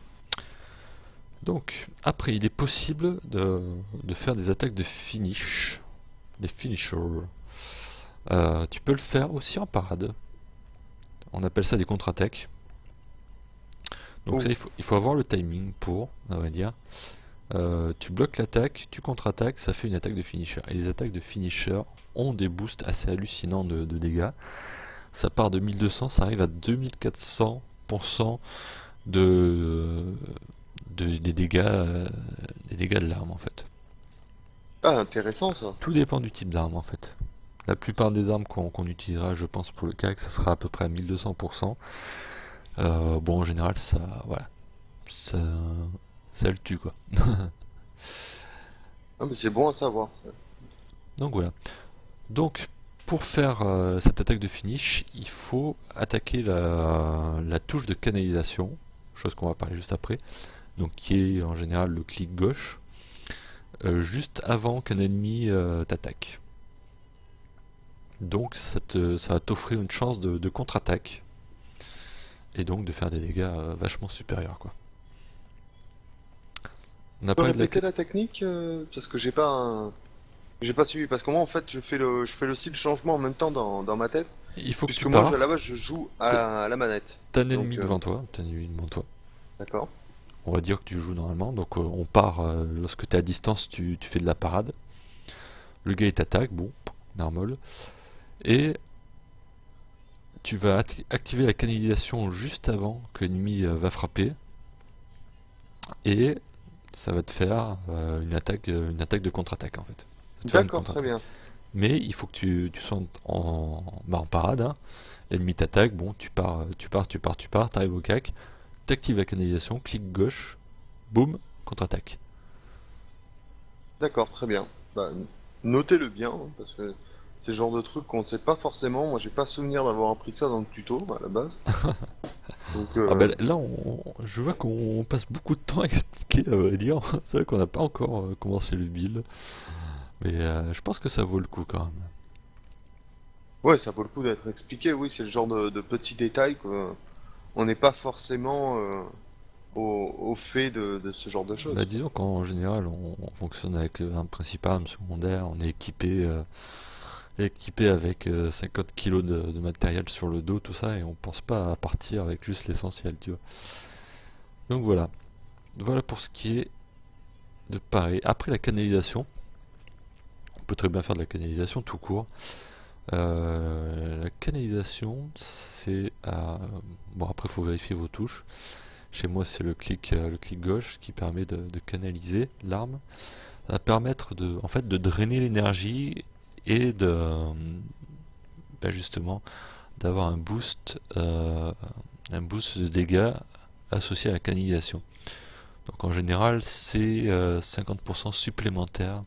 Donc après, il est possible de faire des attaques de finish, des finishers. Tu peux le faire aussi en parade. On appelle ça des contre-attaques. Donc ça, Ouh, il faut avoir le timing pour, on va dire. Tu bloques l'attaque, tu contre-attaques, ça fait une attaque de finisher. Et les attaques de finisher ont des boosts assez hallucinants de dégâts. Ça part de 1200, ça arrive à 2400% de, des dégâts de l'arme en fait. ah, intéressant ça. Tout dépend du type d'arme en fait. La plupart des armes qu'on utilisera, je pense pour le CAC, ça sera à peu près à 1200%. Bon, en général, voilà, ça, ça le tue quoi. Ah, mais c'est bon à savoir, ça. Donc voilà. Donc, pour faire cette attaque de finish, il faut attaquer la touche de canalisation, chose qu'on va parler juste après, donc qui est en général le clic gauche, juste avant qu'un ennemi t'attaque. Donc ça va t'offrir une chance de contre-attaque, et donc de faire des dégâts vachement supérieurs, quoi. On n'a Tu peux pas de la... répéter la technique parce que j'ai pas suivi parce que moi en fait je fais aussi le changement en même temps dans ma tête Il faut que puisque tu moi à pars, la base je joue t'as à la manette. t'as un ennemi Donc devant toi, t'as un ennemi devant toi. d'accord. On va dire que tu joues normalement, donc on part, lorsque tu es à distance, tu fais de la parade. Le gars il t'attaque, bon, normal. Et tu vas activer la canalisation juste avant que l'ennemi va frapper. Et ça va te faire une attaque de contre-attaque en fait. Ça va te faire une D'accord, très contre-attaque. bien. Mais il faut que tu sois en parade, hein. L'ennemi t'attaque, bon, t'arrives au cac, t'actives la canalisation, clic gauche, boum, contre-attaque. D'accord, très bien. Bah, notez-le bien hein, parce que c'est le genre de truc qu'on sait pas forcément. Moi j'ai pas souvenir d'avoir appris ça dans le tuto à la base. Donc Ah ben là, je vois qu'on passe beaucoup de temps à expliquer, à vrai dire. C'est vrai qu'on n'a pas encore commencé le build, mais je pense que ça vaut le coup quand même. ouais, ça vaut le coup d'être expliqué. Oui, c'est le genre de petits détails qu'on n'est pas forcément au fait de ce genre de Bah, choses. disons qu'en général, on fonctionne avec l'arme principale, arme secondaire, on est équipé avec 50 kilos de matériel sur le dos, tout ça, et on pense pas à partir avec juste l'essentiel, tu vois. Donc voilà. Voilà pour ce qui est de pareil. Après la canalisation, on peut très bien faire de la canalisation tout court. La canalisation, c'est bon, après, il faut vérifier vos touches. Chez moi, c'est le clic gauche qui permet de canaliser l'arme. Ça va permettre en fait, de drainer l'énergie et justement d'avoir un boost de dégâts associé à la canalisation. Donc en général, c'est 50% supplémentaire,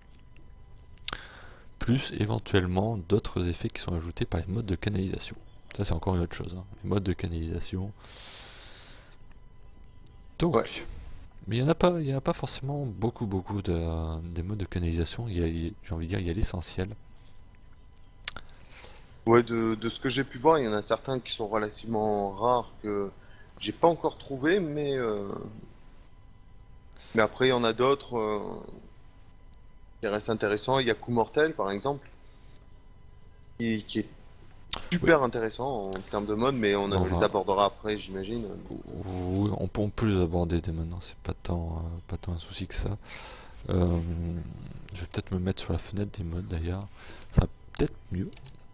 plus éventuellement d'autres effets qui sont ajoutés par les modes de canalisation. Ça, c'est encore une autre chose, hein. Les modes de canalisation. Ouais. Donc, mais il y en a pas forcément beaucoup des modes de canalisation. J'ai envie de dire, il y a l'essentiel. Ouais, de ce que j'ai pu voir, il y en a certains qui sont relativement rares que j'ai pas encore trouvé, mais après il y en a d'autres qui restent intéressants. Il y a Coup Mortel par exemple, qui est Oui, super intéressant en termes de mode, mais bon, on les enfin, abordera après, j'imagine. oui, on peut les aborder dès maintenant. C'est pas tant un souci que ça. Euh, je vais peut-être me mettre sur la fenêtre des modes d'ailleurs. Ça va peut-être mieux.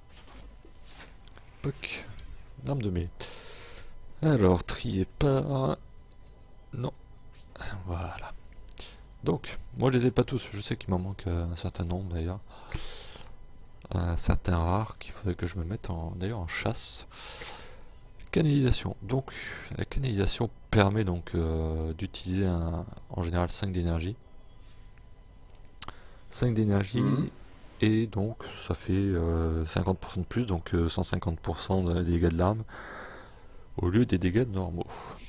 Poc. Arme de mêlée. Alors, trier par... Non. Voilà. Donc, moi je les ai pas tous. Je sais qu'il m'en manque un certain nombre d'ailleurs. Certains rares qu'il faudrait que je me mette d'ailleurs en chasse. Canalisation. Donc, la canalisation permet donc d'utiliser en général 5 d'énergie. 5 Mhm. d'énergie et donc ça fait 50% de plus, donc 150% de dégâts de l'arme au lieu des dégâts normaux.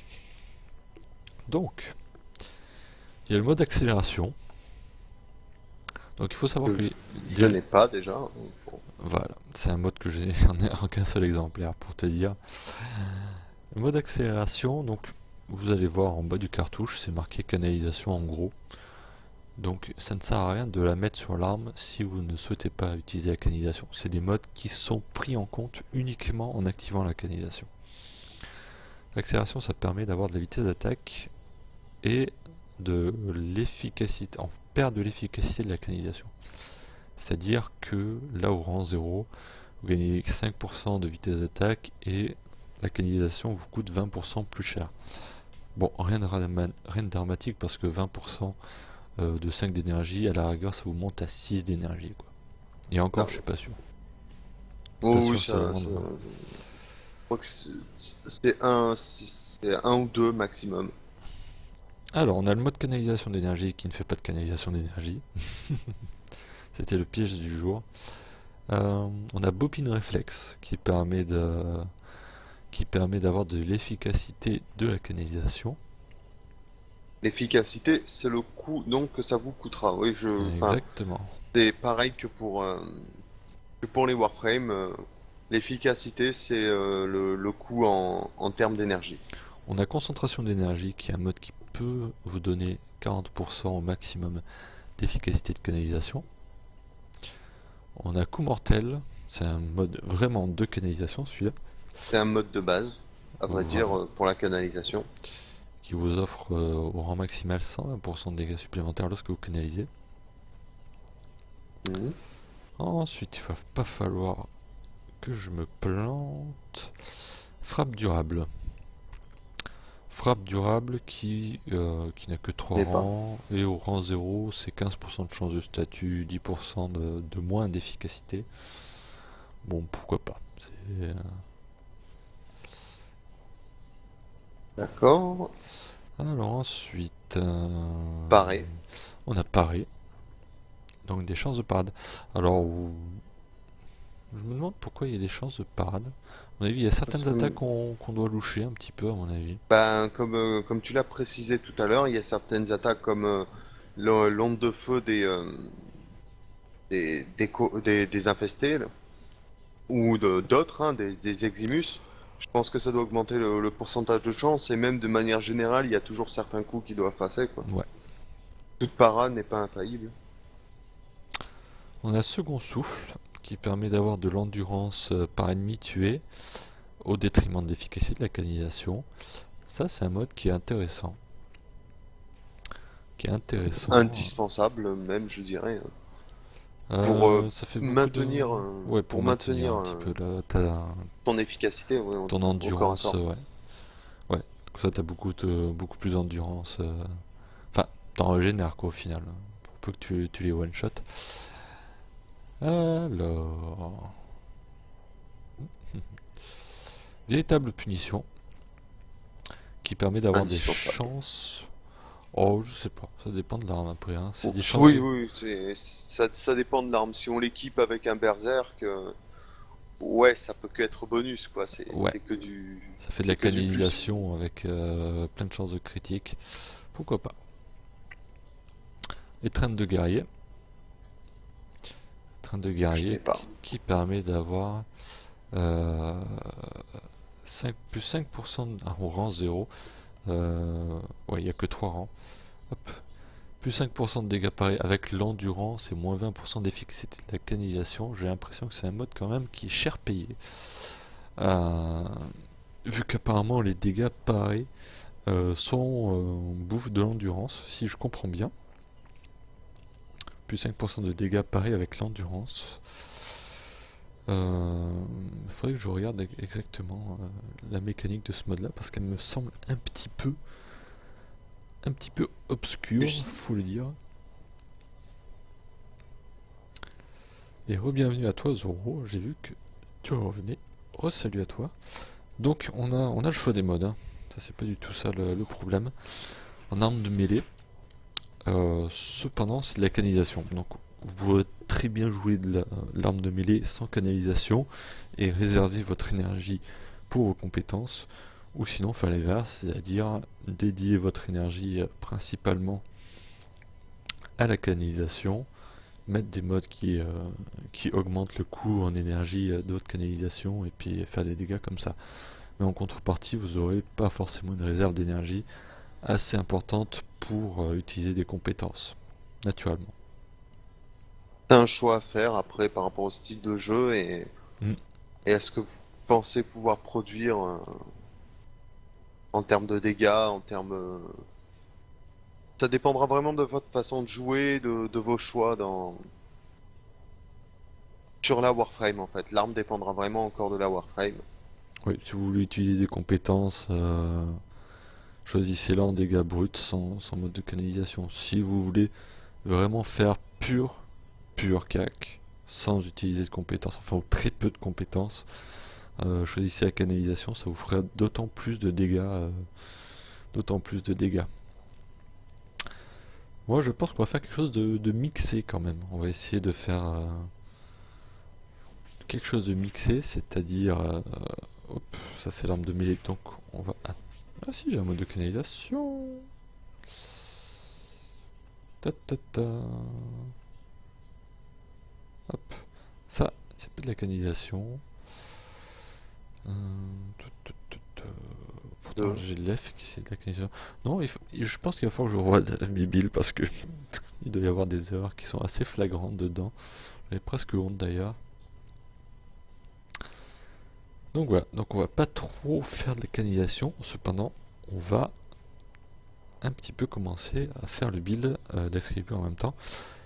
Donc, il y a le mode accélération. Donc il faut savoir que Je n'ai pas déjà. Bon. voilà, c'est un mode que j'ai j'en ai en qu'un seul exemplaire pour te dire. Le mode accélération, donc vous allez voir en bas du cartouche, c'est marqué canalisation en gros. Donc ça ne sert à rien de la mettre sur l'arme si vous ne souhaitez pas utiliser la canalisation. C'est des modes qui sont pris en compte uniquement en activant la canalisation. L'accélération, ça permet d'avoir de la vitesse d'attaque et de l'efficacité, en perte de l'efficacité de la canalisation. C'est-à-dire que là au rang 0, vous gagnez 5% de vitesse d'attaque et la canalisation vous coûte 20% plus cher. Bon, rien de dramatique parce que 20% de 5 d'énergie, à la rigueur, ça vous monte à 6 d'énergie, quoi. Et encore, Ah, je suis pas sûr. Je suis oh pas oui, sûr que ça vraiment je crois que c'est un ou deux maximum. Alors, on a le mode canalisation d'énergie qui ne fait pas de canalisation d'énergie. C'était le piège du jour. On a bobine réflexe qui permet d'avoir de l'efficacité de la canalisation. L'efficacité, c'est le coût donc que ça vous coûtera. Oui, enfin, Exactement. c'est pareil que pour les Warframe. L'efficacité, c'est le coût en termes d'énergie. On a concentration d'énergie qui est un mode qui peut vous donner 40% au maximum d'efficacité de canalisation. On a coup mortel, c'est un mode vraiment de canalisation celui-là, C'est un mode de base, à vrai Voilà. dire, pour la canalisation. qui vous offre au rang maximal 120% de dégâts supplémentaires lorsque vous canalisez. Mhm. Ensuite, il va pas falloir que je me plante. Frappe durable. Frappe durable qui n'a que 3 N'est pas. rangs, et au rang 0 c'est 15% de chance de statut, 10% de moins d'efficacité. Bon, pourquoi pas. D'accord. Alors ensuite, Pareil. on a paré, donc des chances de parade. Alors, je me demande pourquoi il y a des chances de parade. À mon avis, il y a certaines Parce que- attaques qu'on doit loucher un petit peu, à mon avis. Ben, comme tu l'as précisé tout à l'heure, il y a certaines attaques comme l'onde de feu des infestés, là, ou d'autres, hein, des Eximus. Je pense que ça doit augmenter le pourcentage de chance, et même de manière générale, il y a toujours certains coups qui doivent passer, quoi. Ouais. Toute parade n'est pas infaillible. On a second souffle, qui permet d'avoir de l'endurance par ennemi tué, au détriment de l'efficacité de la canalisation. Ça, c'est un mode qui est intéressant. Indispensable, même, je dirais, pour Ça fait beaucoup maintenir, de... Ouais, pour maintenir un petit peu ton efficacité, ouais, ton au corps à endurance, corps. ouais. Ouais, comme ça t'as beaucoup plus d'endurance. Enfin, t'en régénères quoi au final, pour peu que tu les one-shot. Alors... Véritable punition, qui permet d'avoir des Indispensable. chances... Oh, je sais pas, ça dépend de l'arme après, hein. C'est des chances... Oui, oui, ça dépend de l'arme. Si on l'équipe avec un berserk, ouais, ça peut que être bonus, quoi. Ouais. C'est que du. Ça fait de c'est la que du plus. canalisation avec plein de chances de critique. Pourquoi pas. Étreinte de guerrier. Étreinte de Je guerrier n'ai pas. qui permet d'avoir euh, plus 5% au rang 0. Ouais, il n'y a que 3 rangs. Hop. Plus 5% de dégâts pareil avec l'endurance et moins 20% d'efficacité de la canalisation. J'ai l'impression que c'est un mode quand même qui est cher payé. Vu qu'apparemment les dégâts pareils bouffent de l'endurance, si je comprends bien. Plus 5% de dégâts pareils avec l'endurance. Il faudrait que je regarde exactement la mécanique de ce mode là parce qu'elle me semble un petit peu obscure, faut le dire. Et re-bienvenue à toi Zoro, j'ai vu que tu revenais. Re-salut à toi. Donc on a le choix des modes, hein. Ça c'est pas du tout ça le problème. En arme de mêlée, cependant c'est de la canalisation. Donc vous pouvez très bien jouer de l'arme de mêlée sans canalisation et réserver votre énergie pour vos compétences. Ou sinon faire l'inverse, c'est-à-dire dédier votre énergie principalement à la canalisation, mettre des modes qui augmentent le coût en énergie de votre canalisation et puis faire des dégâts comme ça. Mais en contrepartie, vous n'aurez pas forcément une réserve d'énergie assez importante pour utiliser des compétences, naturellement. C'est un choix à faire après par rapport au style de jeu Mm. et à ce que vous pensez pouvoir produire en termes de dégâts, en termes. Ça dépendra vraiment de votre façon de jouer, de vos choix sur la Warframe en fait. L'arme dépendra vraiment encore de la Warframe. Oui, si vous voulez utiliser des compétences, choisissez-la en dégâts bruts sans mode de canalisation. Si vous voulez vraiment faire pur CAC, sans utiliser de compétences, enfin ou très peu de compétences, choisissez la canalisation, ça vous fera d'autant plus de dégâts. Moi je pense qu'on va faire quelque chose de mixé quand même. On va essayer de faire quelque chose de mixé, c'est-à-dire... hop, ça c'est l'arme de mêlée, donc on va... Ah si, j'ai un mode de canalisation. Ta ta ta. Hop, ça, c'est pas de la canalisation. Pour Deux. J'ai l'F qui c'est d'actualisation. Non, je pense qu'il va falloir que je revoie mes builds parce que il doit y avoir des erreurs qui sont assez flagrantes dedans. J'avais presque honte d'ailleurs. Donc voilà, donc on va pas trop faire de la canalisation. Cependant, on va un petit peu commencer à faire le build d'Excalibur en même temps.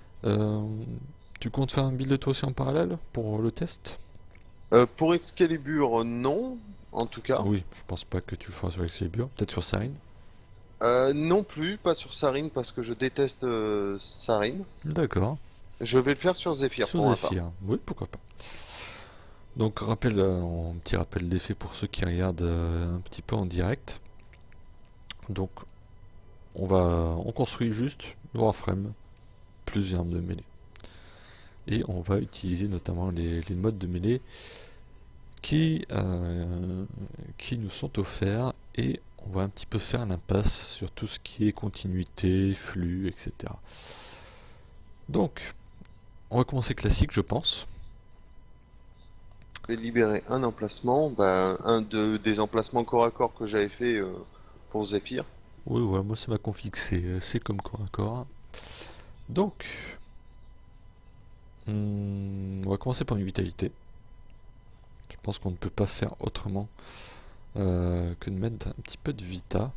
Tu comptes faire un build toi aussi en parallèle pour le test? Pour Excalibur, non, en tout cas. Oui, je pense pas que tu le feras sur Excalibur, peut-être sur Sarin. Non plus, pas sur Sarin parce que je déteste Sarin. D'accord. Je vais le faire sur Zephyr Sur pour ma part. Zephyr, oui, pourquoi pas. Donc rappel, un petit rappel d'effet pour ceux qui regardent un petit peu en direct. Donc on construit juste le Warframe plus une arme de mêlée. Et on va utiliser notamment les modes de mêlée qui nous sont offerts, et on va un petit peu faire l'impasse sur tout ce qui est continuité, flux, etc. Donc, on va commencer classique, je pense. Je vais libérer un emplacement, des emplacements corps à corps que j'avais fait pour Zephyr. Oui, voilà, moi c'est ma config, c'est comme corps à corps. Donc, on va commencer par une vitalité. Je pense qu'on ne peut pas faire autrement que de mettre un petit peu de vita.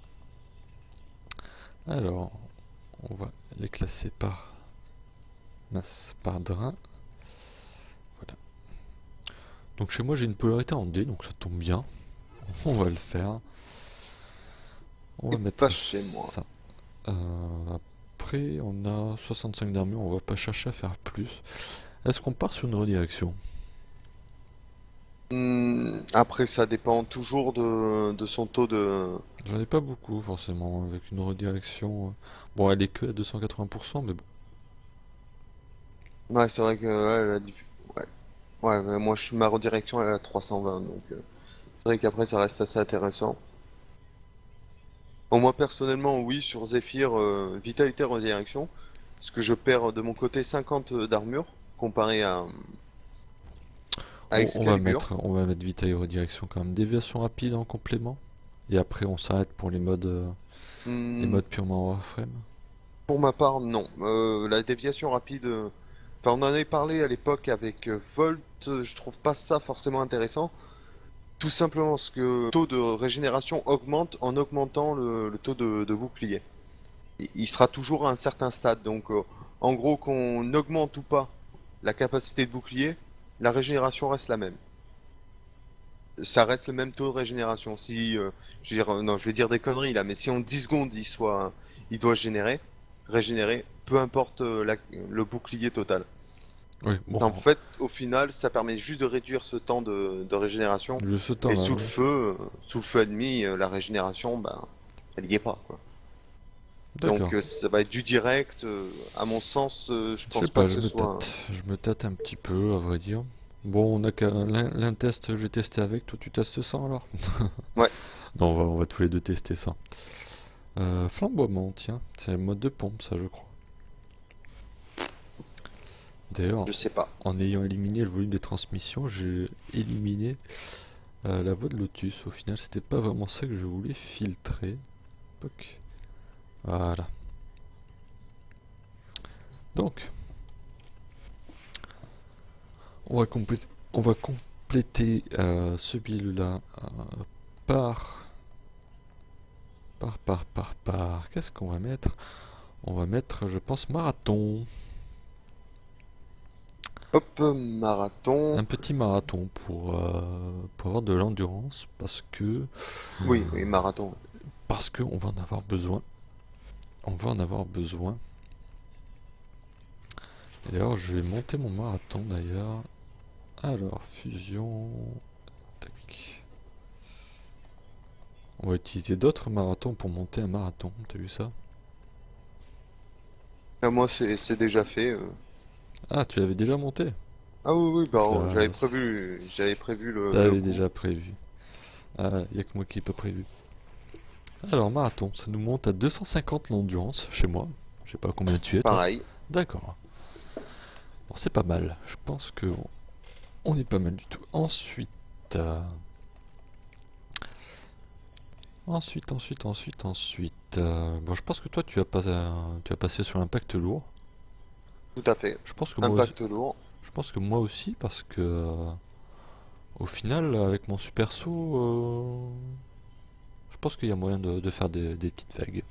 Alors, on va les classer par masse, par drain. Voilà. Donc chez moi j'ai une polarité en D, donc ça tombe bien. On va le faire. On va mettre pas chez moi. ça. Après, on a 65 d'armure, on va pas chercher à faire plus. Est-ce qu'on part sur une redirection? Après, ça dépend toujours de son taux de... J'en ai pas beaucoup forcément avec une redirection. Bon, elle est que à 280%, mais bon. Ouais, c'est vrai que ouais. Ouais, moi ma redirection elle est à 320, donc c'est vrai qu'après ça reste assez intéressant. Bon, moi personnellement, oui, sur Zephyr, vitalité redirection, parce que je perds de mon côté 50 d'armure comparé à Excalibur. On va mettre Vita et redirection quand même. Déviation rapide en complément. Et après, on s'arrête pour les modes purement Warframe. Pour ma part, non. La déviation rapide, enfin, on en avait parlé à l'époque avec Volt, je trouve pas ça forcément intéressant. Tout simplement parce que le taux de régénération augmente en augmentant le taux de bouclier. Il sera toujours à un certain stade, donc en gros qu'on augmente ou pas la capacité de bouclier, la régénération reste la même. Ça reste le même taux de régénération. Si, je vais dire, non, je vais dire des conneries là, mais si en 10 secondes il doit régénérer, peu importe le bouclier total. Oui, bon. En fait, au final, ça permet juste de réduire ce temps de régénération. Ce temps Et là, sous ouais. le feu ennemi, la régénération, elle y est pas, quoi. Donc ça va être du direct. À mon sens, je pense pas que ce soit. Je me tâte un petit peu, à vrai dire. Bon, on a qu'à l'un test, j'ai testé avec, toi tu testes sans alors? Ouais. Non, on va tous les deux tester ça. Flamboiement, tiens, c'est le mode de pompe, ça je crois. D'ailleurs, Je sais pas. en ayant éliminé le volume des transmissions, j'ai éliminé la voie de Lotus. Au final, c'était pas vraiment ça que je voulais filtrer. Ok. Voilà. Donc, on va compléter ce build là par qu'est-ce qu'on va mettre? On va mettre, je pense, marathon. Hop, marathon. Un petit marathon pour avoir de l'endurance parce que... Oui, marathon. Parce qu'on va en avoir besoin. On va en avoir besoin. Et d'ailleurs, je vais monter mon marathon d'ailleurs. Alors, fusion... Tac. On va utiliser d'autres marathons pour monter un marathon. T'as vu ça? Moi, c'est déjà fait. Ah, tu l'avais déjà monté? Ah oui, j'avais Classe. prévu le T'avais coup. déjà prévu. Ah, y a que moi qui l'ai pas prévu. Alors, marathon, ça nous monte à 250 l'endurance chez moi. Je sais pas combien tu es, toi. Pareil. D'accord. Bon, c'est pas mal. Je pense que on est pas mal du tout. Ensuite, Ensuite. Bon, je pense que toi, tu as passé sur l'impact lourd. Tout à fait. Je pense que moi aussi, Impact lourd. je pense que moi aussi parce que au final, avec mon super saut, je pense qu'il y a moyen de faire des petites vagues.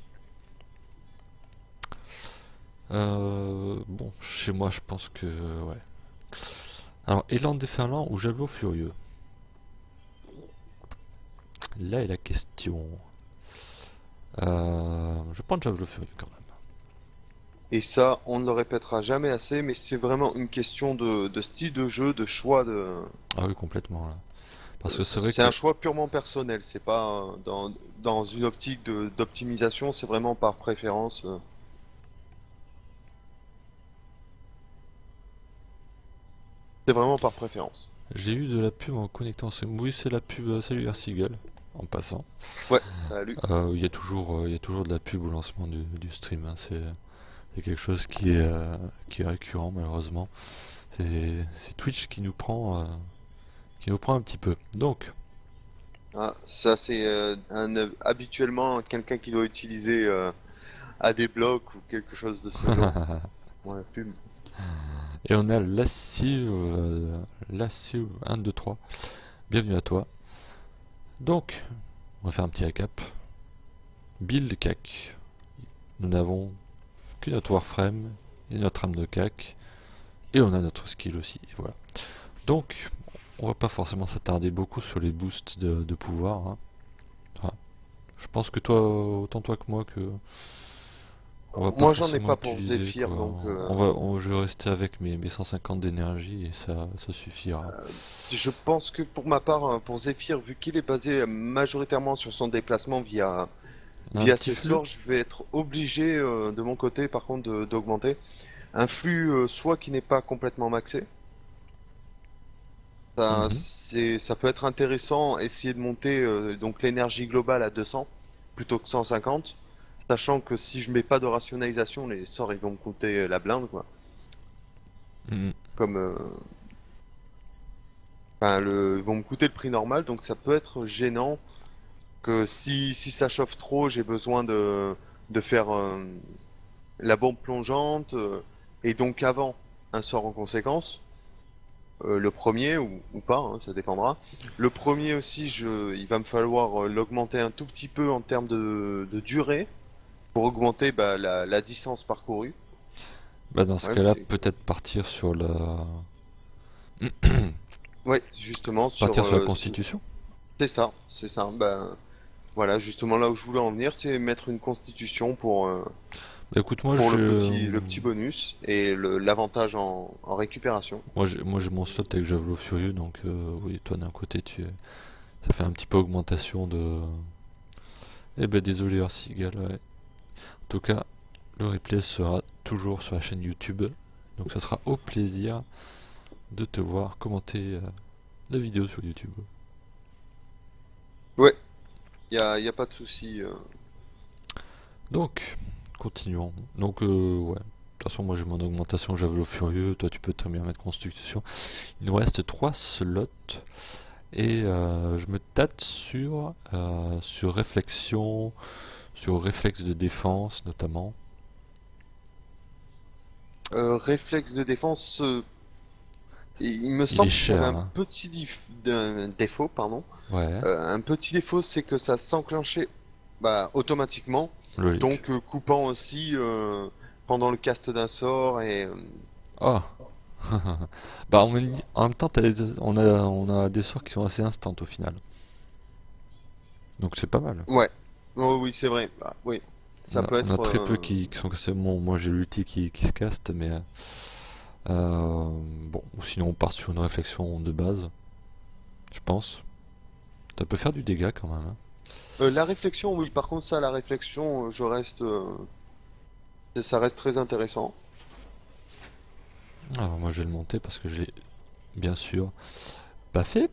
Bon, chez moi, je pense que ouais. Alors, élan déferlant ou javelot furieux? Là est la question. Je prends le javelot furieux quand même. Et ça, on ne le répétera jamais assez, mais c'est vraiment une question de style de jeu, de choix de. Ah oui, complètement là. Parce que c'est vrai C'est que un choix purement personnel, c'est pas dans une optique d'optimisation, c'est vraiment par préférence. C'est vraiment par préférence. j'ai eu de la pub en connectant. Oui, c'est la pub. Salut Erseagull, en passant. Ouais, salut. Il y a toujours de la pub au lancement du stream, hein. C'est quelque chose qui est récurrent malheureusement. C'est Twitch qui nous prend un petit peu. Donc, Ah, ça c'est habituellement quelqu'un qui doit utiliser à des blocs ou quelque chose de ce genre. Ouais, pub. et on a Lassio 1, 2, 3. Bienvenue à toi. Donc, on va faire un petit récap. Build CAC. Nous n'avons que notre Warframe et notre âme de CAC. Et on a notre skill aussi. Et voilà. Donc, on va pas forcément s'attarder beaucoup sur les boosts de pouvoir, hein. Enfin, je pense que toi, autant toi que moi, que on va pas Moi j'en ai forcément pas pour utiliser, Zephyr, quoi. donc Je vais rester avec mes 150 d'énergie et ça suffira. je pense que pour ma part, pour Zephyr, vu qu'il est basé majoritairement sur son déplacement On a un via petit ses flux. sorts, je vais être obligé de mon côté par contre d'augmenter. Un flux soit qui n'est pas complètement maxé, Mhm. ça peut être intéressant, essayer de monter donc l'énergie globale à 200 plutôt que 150, sachant que si je mets pas de rationalisation, les sorts ils vont me coûter la blinde quoi. Mhm. Comme ils vont me coûter le prix normal, donc ça peut être gênant que si ça chauffe trop, j'ai besoin de faire la bombe plongeante et donc avant un sort en conséquence. Le premier ou pas, hein, ça dépendra. Le premier aussi, il va me falloir l'augmenter un tout petit peu en termes de durée pour augmenter bah, la distance parcourue. Bah dans ce Ouais, cas-là, peut-être partir sur ouais, justement partir sur la sur- constitution. c'est ça. Ben voilà, justement là où je voulais en venir, c'est mettre une constitution Bah écoute, pour le petit bonus et l'avantage en récupération. moi j'ai mon slot avec Javelot Furieux, donc oui, toi d'un côté ça fait un petit peu augmentation de. Eh ben désolé Arsigal, ouais. En tout cas, le replay sera toujours sur la chaîne YouTube, donc ça sera au plaisir de te voir commenter la vidéo sur YouTube. Ouais, y a pas de souci. Donc, continuons. Donc, ouais. De toute façon, moi j'ai mon augmentation Javelot Furieux, toi tu peux très bien mettre Constitution. Il nous reste 3 slots et je me tâte sur réflexion, sur réflexe de défense notamment. Réflexe de défense, il me Il est semble qu'il y avait cher, un hein. un défaut, pardon. Ouais, Un petit défaut, c'est que ça s'enclenchait bah, automatiquement, logique. donc coupant aussi pendant le cast d'un sort et Oh. Bah en même temps, on a des sorts qui sont assez instants au final. Donc c'est pas mal. ouais. Oh, oui, c'est vrai. Bah, oui, ça peut On a être très peu qui sont cassés. Bon, moi j'ai l'ulti qui se caste, mais bon, ou sinon on part sur une réflexion de base, je pense. Ça peut faire du dégât quand même, hein. la réflexion. Oui, par contre, ça, la réflexion, ça reste très intéressant. Alors moi je vais le monter parce que je l'ai bien sûr pas fait.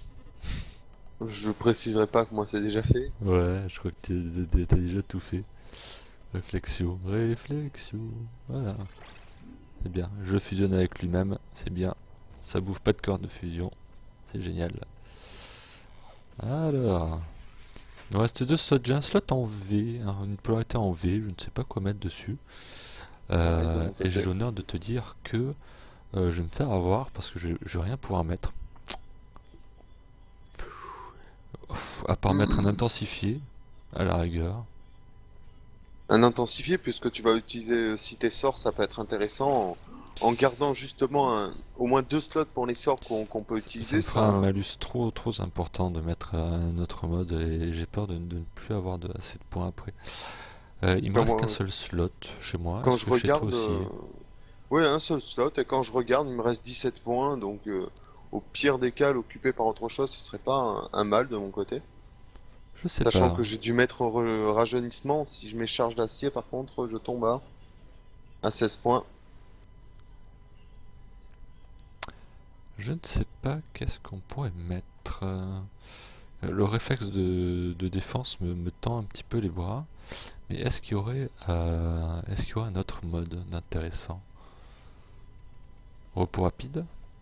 Je préciserai pas que moi c'est déjà fait. Ouais, je crois que t'as déjà tout fait. Réflexion, réflexion. Voilà, c'est bien. Je fusionne avec lui-même, c'est bien. Ça bouffe pas de corps de fusion, c'est génial. Alors, Il nous reste 2 slots. J'ai un slot en V, une polarité en V, je ne sais pas quoi mettre dessus. Pareil de mon Et j'ai côté. l'honneur de te dire que je vais me faire avoir parce que je vais rien pouvoir mettre. À part mettre un intensifié, à la rigueur. Un intensifié, puisque tu vas utiliser si tes sorts, ça peut être intéressant. En gardant justement au moins 2 slots pour les sorts qu'on peut Ça utiliser, me fera un ça. malus trop important de mettre un autre mode et j'ai peur de ne plus avoir assez de points après. Il me Quand, reste qu'un moi, seul slot chez moi. quand Est-ce je que chez toi regarde, aussi? ouais, un seul slot, et quand je regarde, il me reste 17 points, donc au pire des cas, l'occuper par autre chose, ce serait pas un mal de mon côté. Je sais Sachant pas. que j'ai dû mettre rajeunissement, si je mets charge d'acier, par contre, je tombe à 16 points. Je ne sais pas qu'est-ce qu'on pourrait mettre. Le réflexe de défense me tend un petit peu les bras. Mais est-ce qu'il y aurait un autre mode d'intéressant? Repos rapide?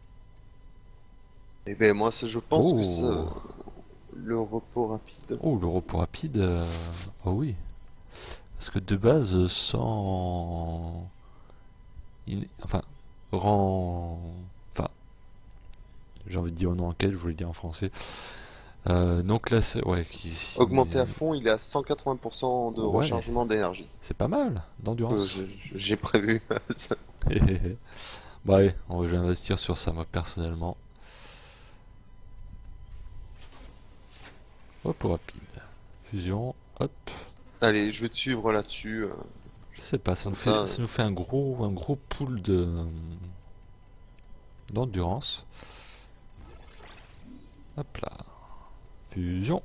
Et ben moi, je pense que c'est Oh! le repos rapide. Oh, le repos rapide, oh oui. Parce que de base, sans... Enfin, rend... Enfin, j'ai envie de dire en enquête, je voulais dire en français. Donc là, c'est... Ouais, Augmenté à fond, il est à 180% de Ouais, rechargement d'énergie. c'est pas mal, Euh, d'endurance. je- J'ai prévu. Bah allez, je vais investir sur ça, moi, personnellement. Repos rapide. Fusion, hop. Allez, je vais te suivre là-dessus. Je sais pas, Comme ça, ça nous fait un gros pool d'endurance. Hop là. Fusion.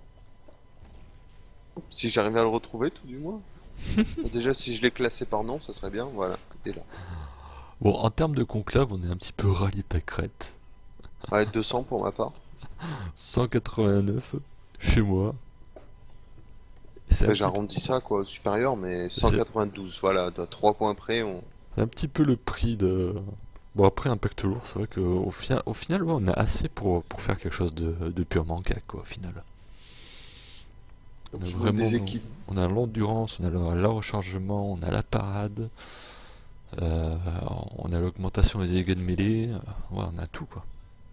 si j'arrive à le retrouver, tout du moins. Déjà, si je l'ai classé par nom, ça serait bien. Voilà, il est là. Bon, en termes de conclave, on est un petit peu rallye pâquerette. Ouais, 200 pour ma part. 189 chez moi. C'est un Après, petit, j'arrondis ça, quoi, au supérieur, mais c'est 192. Voilà, à 3 points près, on... c'est un petit peu le prix de. Bon, après, Impact Lourd, c'est vrai au final ouais, on a assez pour faire quelque chose de purement cac, quoi, au final. On Donc, a je monte vraiment. des équipes. On a l'endurance, on a le rechargement, on a la parade, euh, on a l'augmentation des dégâts de mêlée, ouais, on a tout, quoi.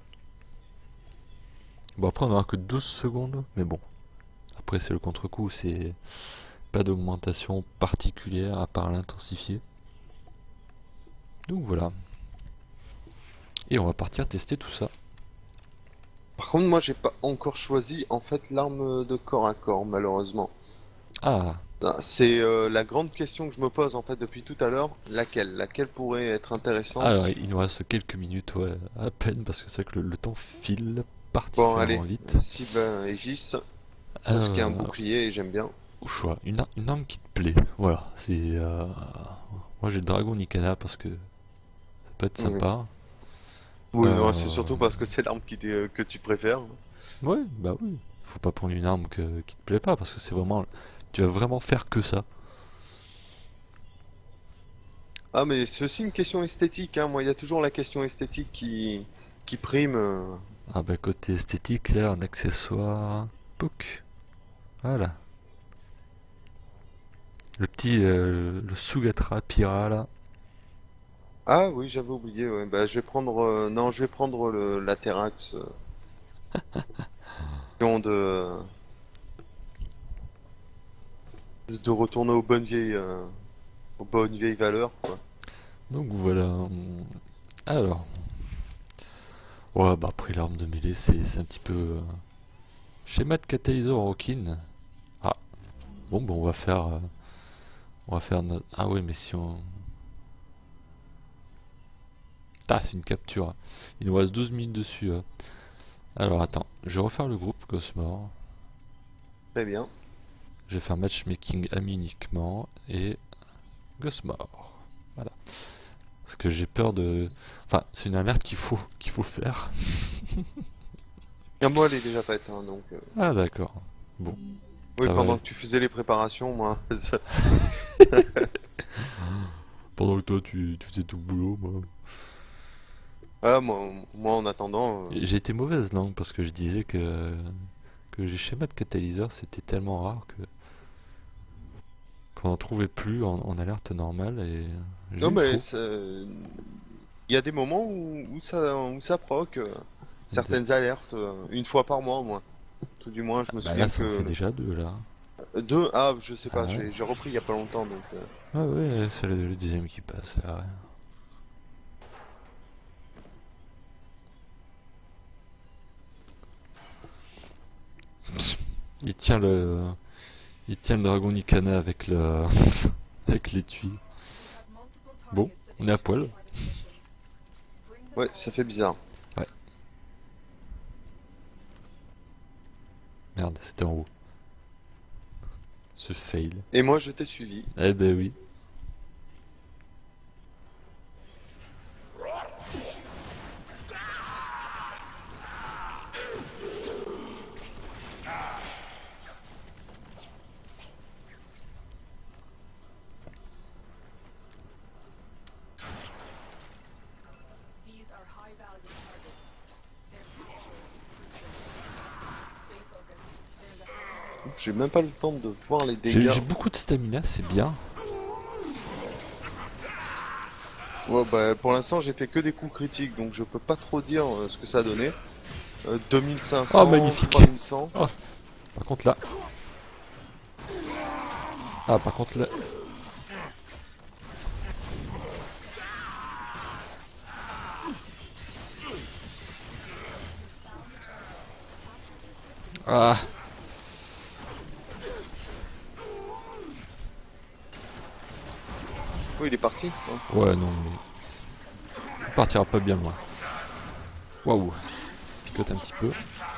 Bon, après, on aura que 12 secondes, mais bon. Après, c'est le contre-coup, c'est pas d'augmentation particulière à part l'intensifier. Donc voilà. Et on va partir tester tout ça. Par contre, moi, j'ai pas encore choisi, en fait, l'arme de corps à corps, malheureusement. Ah, Ah, c'est la grande question que je me pose, en fait, depuis tout à l'heure. Laquelle? Laquelle pourrait être alors intéressante? il nous reste quelques minutes, ouais, à peine, parce que c'est vrai que le temps file Bon, particulièrement allez, vite. Sylvain et Gis, parce qu'il y a un Euh, bouclier et j'aime bien. Au choix, une arme qui te plaît. Voilà, c'est. Moi j'ai le dragon Nikana parce que ça peut être Oui, sympa. oui, non, c'est Euh, surtout parce que c'est l'arme que tu préfères. Ouais, bah oui. Faut pas prendre une arme qui te plaît pas parce que c'est vraiment. Tu vas vraiment faire que ça. Ah, mais c'est aussi une question esthétique, hein. Moi, il y a toujours la question esthétique qui prime. Ah bah côté esthétique, là, en accessoire. Pouc. Voilà. Le petit. Le Sugatra Pira là. Ah oui, j'avais oublié, ouais. Bah, je vais prendre... non, je vais prendre la Terrax. Question de retourner aux bonnes vieilles valeurs, quoi. Donc voilà. Alors. Ouais, bah après l'arme de mêlée, c'est un petit peu. Schéma de catalyseur Rockin. Ah, bon, bah on va faire. On va faire notre. Ah ouais, mais si on. Ah, c'est une capture. Il nous reste 12 minutes dessus. Alors attends, je vais refaire le groupe Cosmore. Très bien. Je vais faire matchmaking ami uniquement et Cosmore. Voilà. Parce que j'ai peur de. Enfin, c'est une alerte qu'il faut faire. Et moi, elle est déjà faite, hein, donc... Ah d'accord. Bon, Oui, ça va. pendant que tu faisais les préparations, moi... Pendant que toi tu faisais tout le boulot, moi. Voilà, moi, en attendant... J'ai été mauvaise langue parce que je disais que que les schémas de catalyseur c'était tellement rare que qu'on n'en trouvait plus en alerte normale et j'ai Non, eu mais faux. il y a des moments où ça proc certaines alertes, une fois par mois au moins. Tout du moins, je me Bah souviens là ça en fait que... déjà deux là. Deux, ah, je sais Ah pas, ouais. j'ai repris il y a pas longtemps, donc... Ah ouais, c'est le deuxième qui passe. Ah ouais. Il tient le dragon Nikana avec le avec l'étui. Bon, on est à poil. Ouais, ça fait bizarre. Ouais. Merde, c'était en haut. Ce fail. Et moi, je t'ai suivi. Eh ben oui. These are high-value targets. Their capture is crucial. Stay focused. There's a high J'ai même pas le temps de voir les J'ai dégâts. j'ai beaucoup de stamina, c'est bien. Ouais, bah, pour l'instant, j'ai fait que des coups critiques, donc je peux pas trop dire ce que ça a donné. 2500, Oh, magnifique. 3100. Oh, par contre là. Ah, par contre là. Ah, Oui, il est parti. Hein. ouais, non, mais. On partira pas bien loin. Waouh. Picote un petit peu.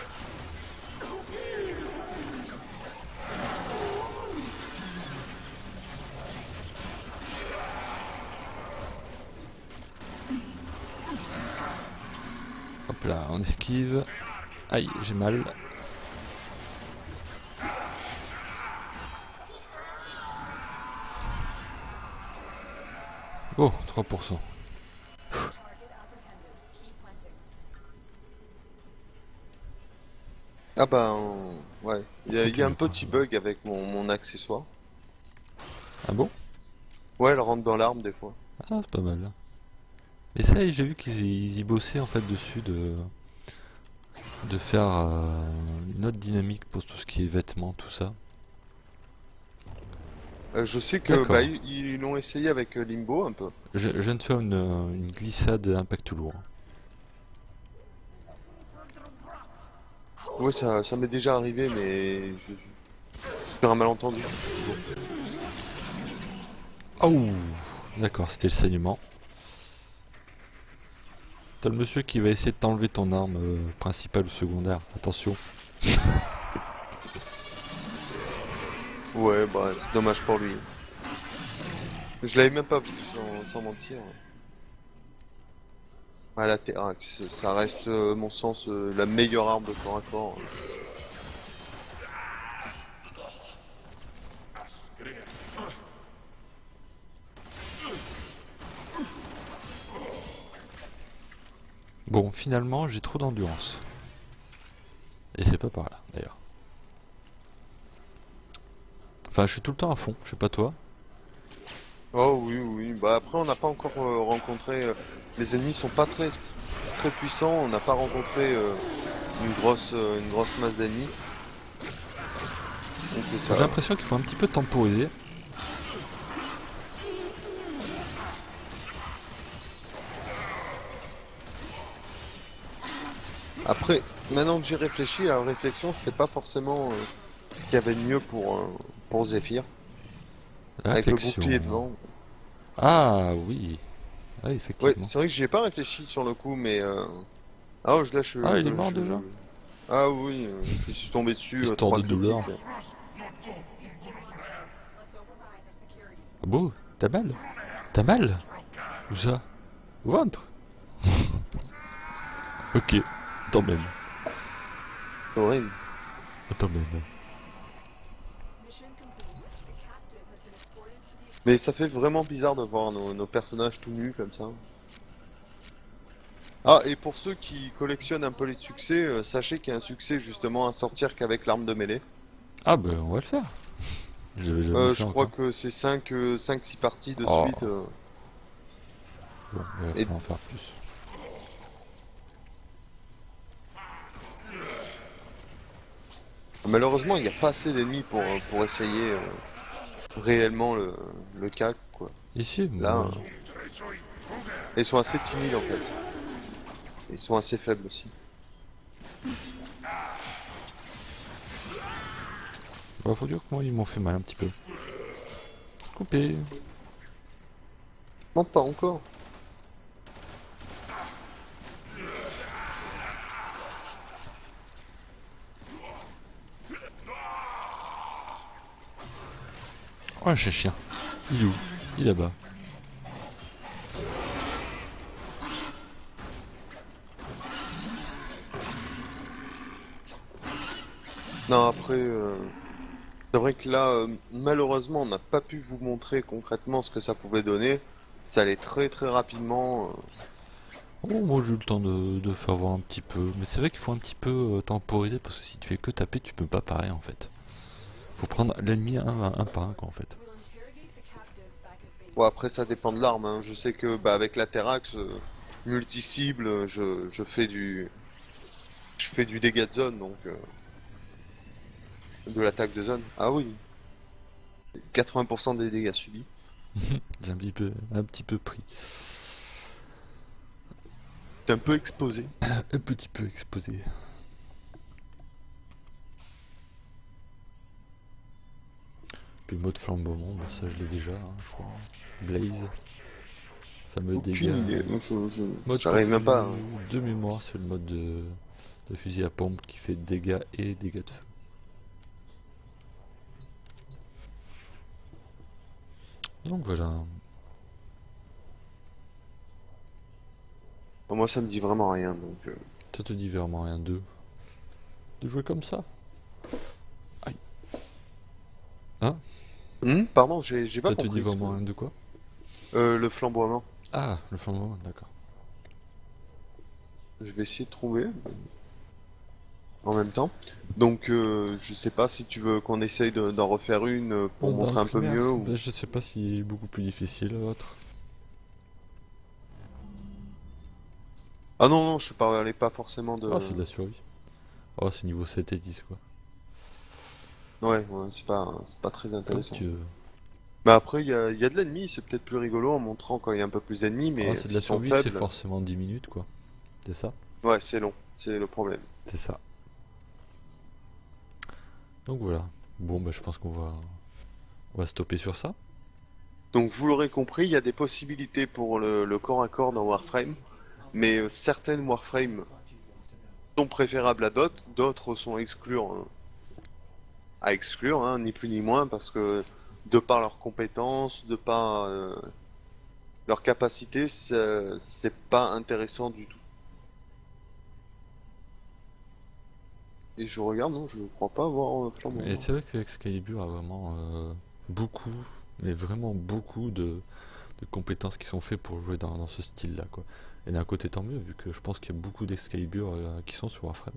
Hop là, on esquive. Aïe, j'ai mal. Oh, 3%. target apprehended. Keep hunting. Ah bah, ouais. Il y a un Continue, petit bug avec mon accessoire. Ah bon? Ouais, elle rentre dans l'arme des fois. Ah, c'est pas mal. Et ça, j'ai vu qu'ils y bossaient en fait dessus de faire une autre dynamique pour tout ce qui est vêtements, tout ça. Je sais que D'accord. bah, ils l'ont essayé avec Limbo un peu. Je viens de faire une glissade impact lourd. Ouais, ça m'est déjà arrivé, mais sur un malentendu. Oh, d'accord, c'était le saignement. T'as le monsieur qui va essayer de t'enlever ton arme principale ou secondaire. Attention. Ouais, bah, c'est dommage pour lui. Je l'avais même pas vu, sans mentir. Ah, la Terrax, ça reste, à mon sens, la meilleure arme de corps à corps. Bon, finalement, j'ai trop d'endurance. Et c'est pas par là, d'ailleurs. Enfin, je suis tout le temps à fond, je sais pas toi. Oh oui, oui. Bah après, on n'a pas encore rencontré. Les ennemis sont pas très puissants. On n'a pas rencontré une grosse masse d'ennemis. Donc J'ai ça. l'impression qu'il faut un petit peu temporiser. Après, maintenant que j'ai réfléchi, la réflexion, c'était pas forcément ce qu'il y avait de mieux pour Zephyr. Avec le Réflexion. bouclier devant. Ah oui. Ah, Ouais, effectivement. c'est vrai que j'y ai pas réfléchi sur le coup, mais ah oh, Ah, il est mort déjà? Ah oui, je suis tombé dessus. Histoire trois de douleur. critiques. Let's override the security. Ah bon? T'as mal? T'as mal? Où ça? Au ventre? Ok, t'emmène. C'est horrible. T'emmène. Mission complete. The captive has been escorted to the Mais ça fait vraiment bizarre de voir nos personnages tout nus comme ça. Ah, et pour ceux qui collectionnent un peu les succès, sachez qu'il y a un succès justement à sortir qu'avec l'arme de mêlée. Ah ben on va le faire. Je l'ai jamais fait Je crois encore. que c'est 5-6 parties de Oh. suite. Bon, il va Et- falloir en faire plus. Malheureusement, il n'y a pas assez d'ennemis pour essayer réellement le CAC, quoi. Ici, Là, bon, ils sont assez timides en fait. Ils sont assez faibles aussi. bah, faut dire que moi ils m'ont fait mal un petit peu. Coupé. Non, pas encore. Oh, j'ai chien. Il est où? Il est là-bas. Non, après, c'est vrai que là, malheureusement, on n'a pas pu vous montrer concrètement ce que ça pouvait donner. Ça allait très très rapidement. Oh, moi j'ai eu le temps de faire voir un petit peu. Mais c'est vrai qu'il faut un petit peu temporiser parce que si tu fais que taper, tu peux pas parer en fait. Faut prendre l'ennemi un par un quoi en fait. We'll interrogate the captive back at base. Bon, après, ça dépend de l'arme, hein. Je sais que bah, avec la Terrax, multi-cible, je fais du dégât de zone, donc de l'attaque de zone. Ah oui, 80% des dégâts subis. J'ai un petit peu pris. T'es un peu exposé. Un petit peu exposé. Puis le mode flamboiement, bah, ça je l'ai déjà, hein, je crois. Blaze. Fameux dégâts. Aucune idée. Mode J'arrive même pas. de mémoire, c'est le mode de fusil à pompe qui fait dégâts et dégâts de feu. Donc voilà. Moi, ça me dit vraiment rien, donc. Ça te dit vraiment rien de jouer comme ça. Aïe. Hein? Pardon, j'ai pas Ça te compris. dit vraiment rien de quoi? Le flamboiement. Ah, le flambeau, d'accord. Je vais essayer de trouver en même temps. Donc, je sais pas si tu veux qu'on essaye d'en refaire une pour Bon, bah, montrer un peu primaire, mieux. bah, je sais pas si est beaucoup plus difficile l'autre. Ah non, non, je parlais pas forcément de. Ah, c'est de la survie. Oh, c'est niveau 7 et 10 quoi. Ouais, c'est pas très Comme intéressant. tu veux. Bah après, il y a de l'ennemi, c'est peut-être plus rigolo en montrant quand il y a un peu plus d'ennemis, mais Ah, c'est de la s'ils sont survie, c'est faibles, forcément 10 minutes quoi. C'est ça? ouais, c'est long, c'est le problème. C'est ça. Donc voilà. Bon, bah je pense on va stopper sur ça. Donc vous l'aurez compris, il y a des possibilités pour le corps à corps dans Warframe, mais certaines Warframe sont préférables à d'autres, d'autres sont à exclure, hein, ni plus ni moins, parce que de par leurs compétences, de par leur capacité, c'est pas intéressant du tout. Et je regarde, non, je ne crois pas avoir Flamboyant. Et c'est vrai qu'Excalibur a vraiment beaucoup, mais vraiment beaucoup de compétences qui sont faites pour jouer dans ce style-là, quoi. Et d'un côté, tant mieux, vu que je pense qu'il y a beaucoup d'Excalibur qui sont sur Warframe.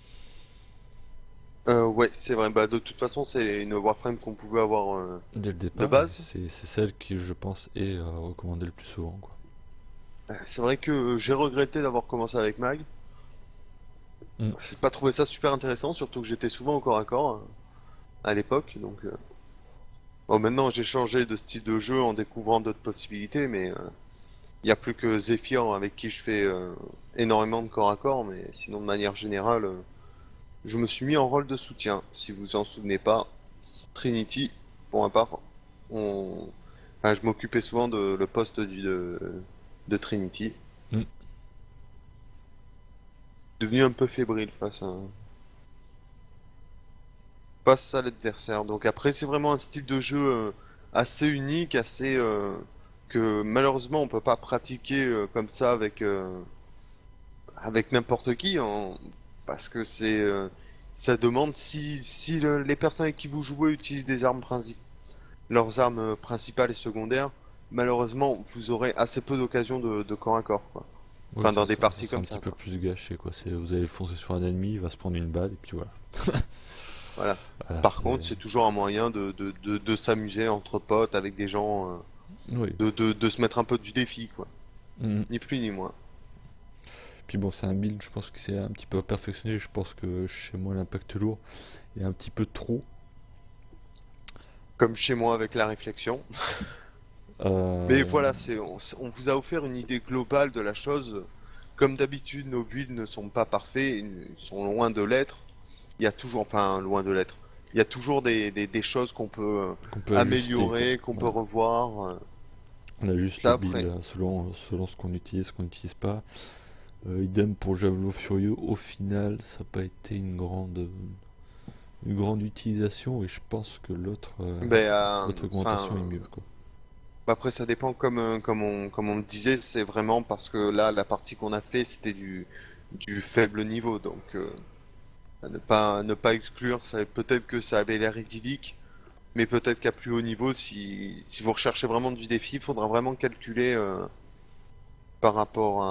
Ouais, c'est vrai. Bah, de toute façon, c'est une Warframe qu'on pouvait avoir. Dès le départ, base c'est celle qui, je pense, est recommandée le plus souvent, quoi. C'est vrai que j'ai regretté d'avoir commencé avec Mag. Mm. J'ai pas trouvé ça super intéressant, surtout que j'étais souvent au corps à corps à l'époque. Donc, bon, maintenant j'ai changé de style de jeu en découvrant d'autres possibilités, mais il n'y a plus que Zephyr avec qui je fais énormément de corps à corps. Mais sinon, de manière générale, je me suis mis en rôle de soutien. Si vous en souvenez pas, Trinity, pour ma part, enfin, je m'occupais souvent de le poste de Trinity. Mm. Devenu un peu fébrile face à l'adversaire. Donc après, c'est vraiment un style de jeu assez unique, assez que malheureusement on peut pas pratiquer comme ça avec n'importe qui, parce que ça demande si les personnes avec qui vous jouez utilisent des armes leurs armes principales et secondaires, malheureusement vous aurez assez peu d'occasions de corps à corps, quoi. Ouais, Enfin, dans des parties c'est un comme petit ça, peu quoi. plus gâché, quoi. Vous allez foncer sur un ennemi, il va se prendre une balle, et puis voilà. Voilà. Voilà, Par contre, c'est toujours un moyen de s'amuser entre potes avec des gens, oui. de se mettre un peu du défi, quoi. Mhm. Ni plus ni moins. Puis bon, c'est un build, je pense que c'est un petit peu perfectionné. Je pense que chez moi, l'impact lourd est un petit peu trop. Comme chez moi avec la réflexion. Mais Euh, voilà, on vous a offert une idée globale de la chose. Comme d'habitude, nos builds ne sont pas parfaits, ils sont loin de l'être. Il y a toujours, enfin, loin de l'être. Il y a toujours des choses qu'on peut qu'on peut ajuster, quoi. améliorer, qu'on peut Voilà. revoir. On ajuste Ça le build après. selon ce qu'on n'utilise pas. Idem pour Javelot Furieux, au final, ça n'a pas été une grande utilisation et je pense que Ben, l'autre augmentation est enfin, mieux, quoi. après ça dépend comme on le disait, c'est vraiment parce que là, la partie qu'on a fait, c'était du faible niveau, donc à ne pas exclure, peut-être que ça avait l'air idyllique, mais peut-être qu'à plus haut niveau, si vous recherchez vraiment du défi, il faudra vraiment calculer par rapport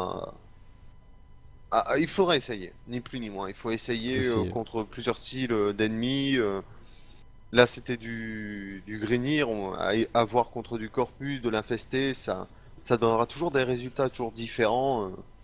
il faudra essayer, ni plus ni moins. Il faut Faut essayer essayer. contre plusieurs styles d'ennemis. Là, c'était du Grignir, à voir contre du Corpus, de l'Infesté, ça donnera toujours des résultats toujours différents.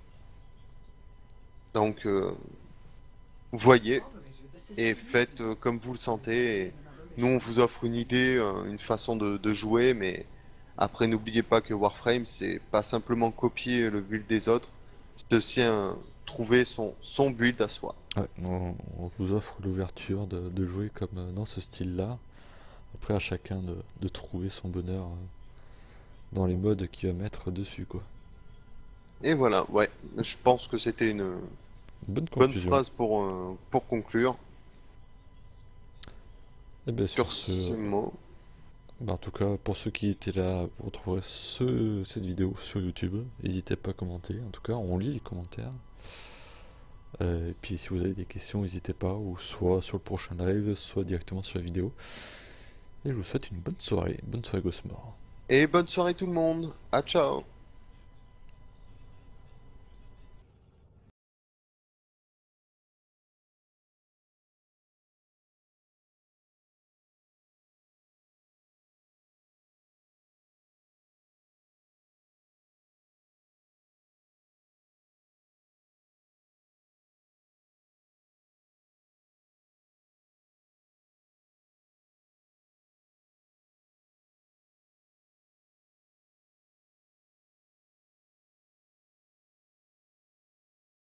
Donc, voyez et faites comme vous le sentez. Et nous, on vous offre une idée, une façon de jouer, mais après, n'oubliez pas que Warframe, c'est pas simplement copier le build des autres, c'est aussi trouver son build à soi. Ouais, on vous offre l'ouverture de jouer comme dans ce style-là. Après, à chacun de trouver son bonheur dans les modes qu'il va mettre dessus, quoi. Et voilà, ouais, je pense que c'était une Bonne bonne conclusion. phrase pour conclure Et bien sur sur ce ce, mot. bah, en tout cas, pour ceux qui étaient là, vous retrouverez cette vidéo sur YouTube. N'hésitez pas à commenter. En tout cas, on lit les commentaires. Et puis si vous avez des questions, n'hésitez pas, ou soit sur le prochain live, soit directement sur la vidéo. Et je vous souhaite une bonne soirée Gosmore. Et bonne soirée tout le monde. À ciao.